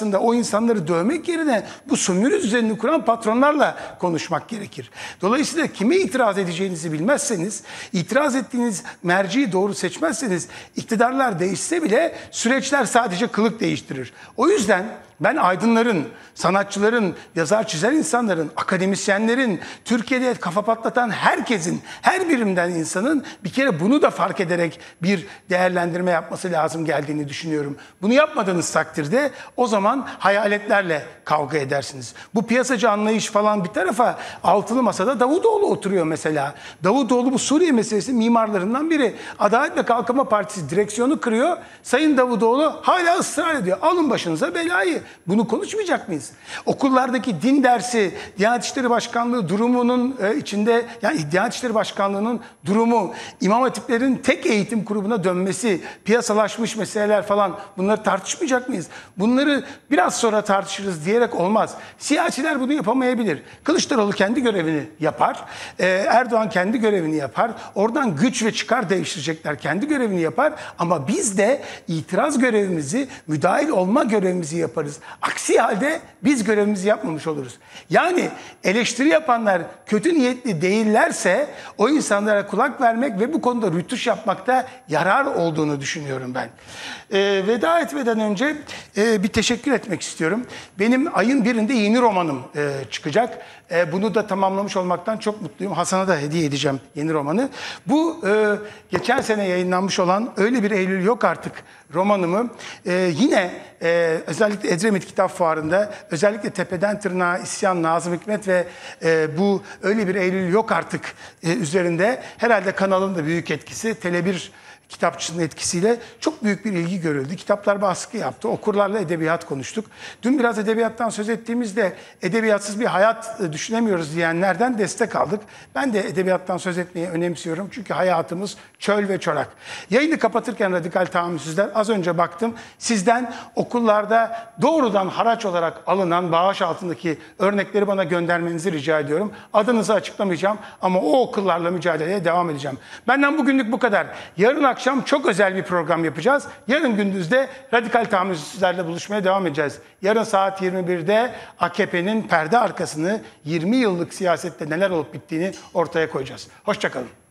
karşısında o insanları dövmek yerine bu sömürü düzenini kuran patronlarla konuşmak gerekir. Dolayısıyla kime itiraz edeceğinizi bilmezseniz, itiraz ettiğiniz merciyi doğru seçmezseniz iktidarlar değişse bile süreçler sadece kılık değiştirir. O yüzden ben aydınların, sanatçıların, yazar çizer insanların, akademisyenlerin, Türkiye'de kafa patlatan herkesin, her birimden insanın bir kere bunu da fark ederek bir değerlendirme yapması lazım geldiğini düşünüyorum. Bunu yapmadığınız takdirde o zaman hayaletlerle kavga edersiniz. Bu piyasacı anlayış falan bir tarafa, altılı masada Davutoğlu oturuyor mesela. Davutoğlu bu Suriye meselesi mimarlarından biri. Adalet ve Kalkınma Partisi direksiyonu kırıyor. Sayın Davutoğlu hala ısrar ediyor. Alın başınıza belayı. Bunu konuşmayacak mıyız? Okullardaki din dersi, Diyanet İşleri Başkanlığı durumunun içinde, yani Diyanet İşleri Başkanlığı'nın durumu, İmam Hatiplerin tek eğitim kurumuna dönmesi, piyasalaşmış meseleler falan, bunları tartışmayacak mıyız? Bunları biraz sonra tartışırız diyerek olmaz. Siyasiler bunu yapamayabilir. Kılıçdaroğlu kendi görevini yapar. Erdoğan kendi görevini yapar. Oradan güç ve çıkar devşirecekler. Kendi görevini yapar. Ama biz de itiraz görevimizi, müdahil olma görevimizi yaparız. Aksi halde biz görevimizi yapmamış oluruz. Yani eleştiri yapanlar kötü niyetli değillerse o insanlara kulak vermek ve bu konuda rütuş yapmakta yarar olduğunu düşünüyorum ben. E, veda etmeden önce e, bir teşekkür etmek istiyorum. Benim ayın birinde yeni romanım e, çıkacak. E, bunu da tamamlamış olmaktan çok mutluyum. Hasan'a da hediye edeceğim yeni romanı. Bu e, geçen sene yayınlanmış olan Öyle Bir Eylül Yok Artık romanımı e, yine e, özellikle Edremit Kitap Fuarı'nda, özellikle Tepeden Tırnağa İsyan, Nazım Hikmet ve e, bu Öyle Bir Eylül Yok Artık e, üzerinde herhalde kanalın da büyük etkisi, Tele bir kitapçının etkisiyle çok büyük bir ilgi görüldü. Kitaplar baskı yaptı. Okurlarla edebiyat konuştuk. Dün biraz edebiyattan söz ettiğimizde edebiyatsız bir hayat düşünemiyoruz diyenlerden destek aldık. Ben de edebiyattan söz etmeyi önemsiyorum. Çünkü hayatımız çöl ve çorak. Yayını kapatırken radikal tahammülsüzler, az önce baktım, sizden okullarda doğrudan haraç olarak alınan bağış altındaki örnekleri bana göndermenizi rica ediyorum. Adınızı açıklamayacağım ama o okullarla mücadeleye devam edeceğim. Benden bugünlük bu kadar. Yarın akşam çok özel bir program yapacağız. Yarın gündüzde radikal tahammülsüzlerle buluşmaya devam edeceğiz. Yarın saat yirmi birde A K P'nin perde arkasını, yirmi yıllık siyasette neler olup bittiğini ortaya koyacağız. Hoşça kalın.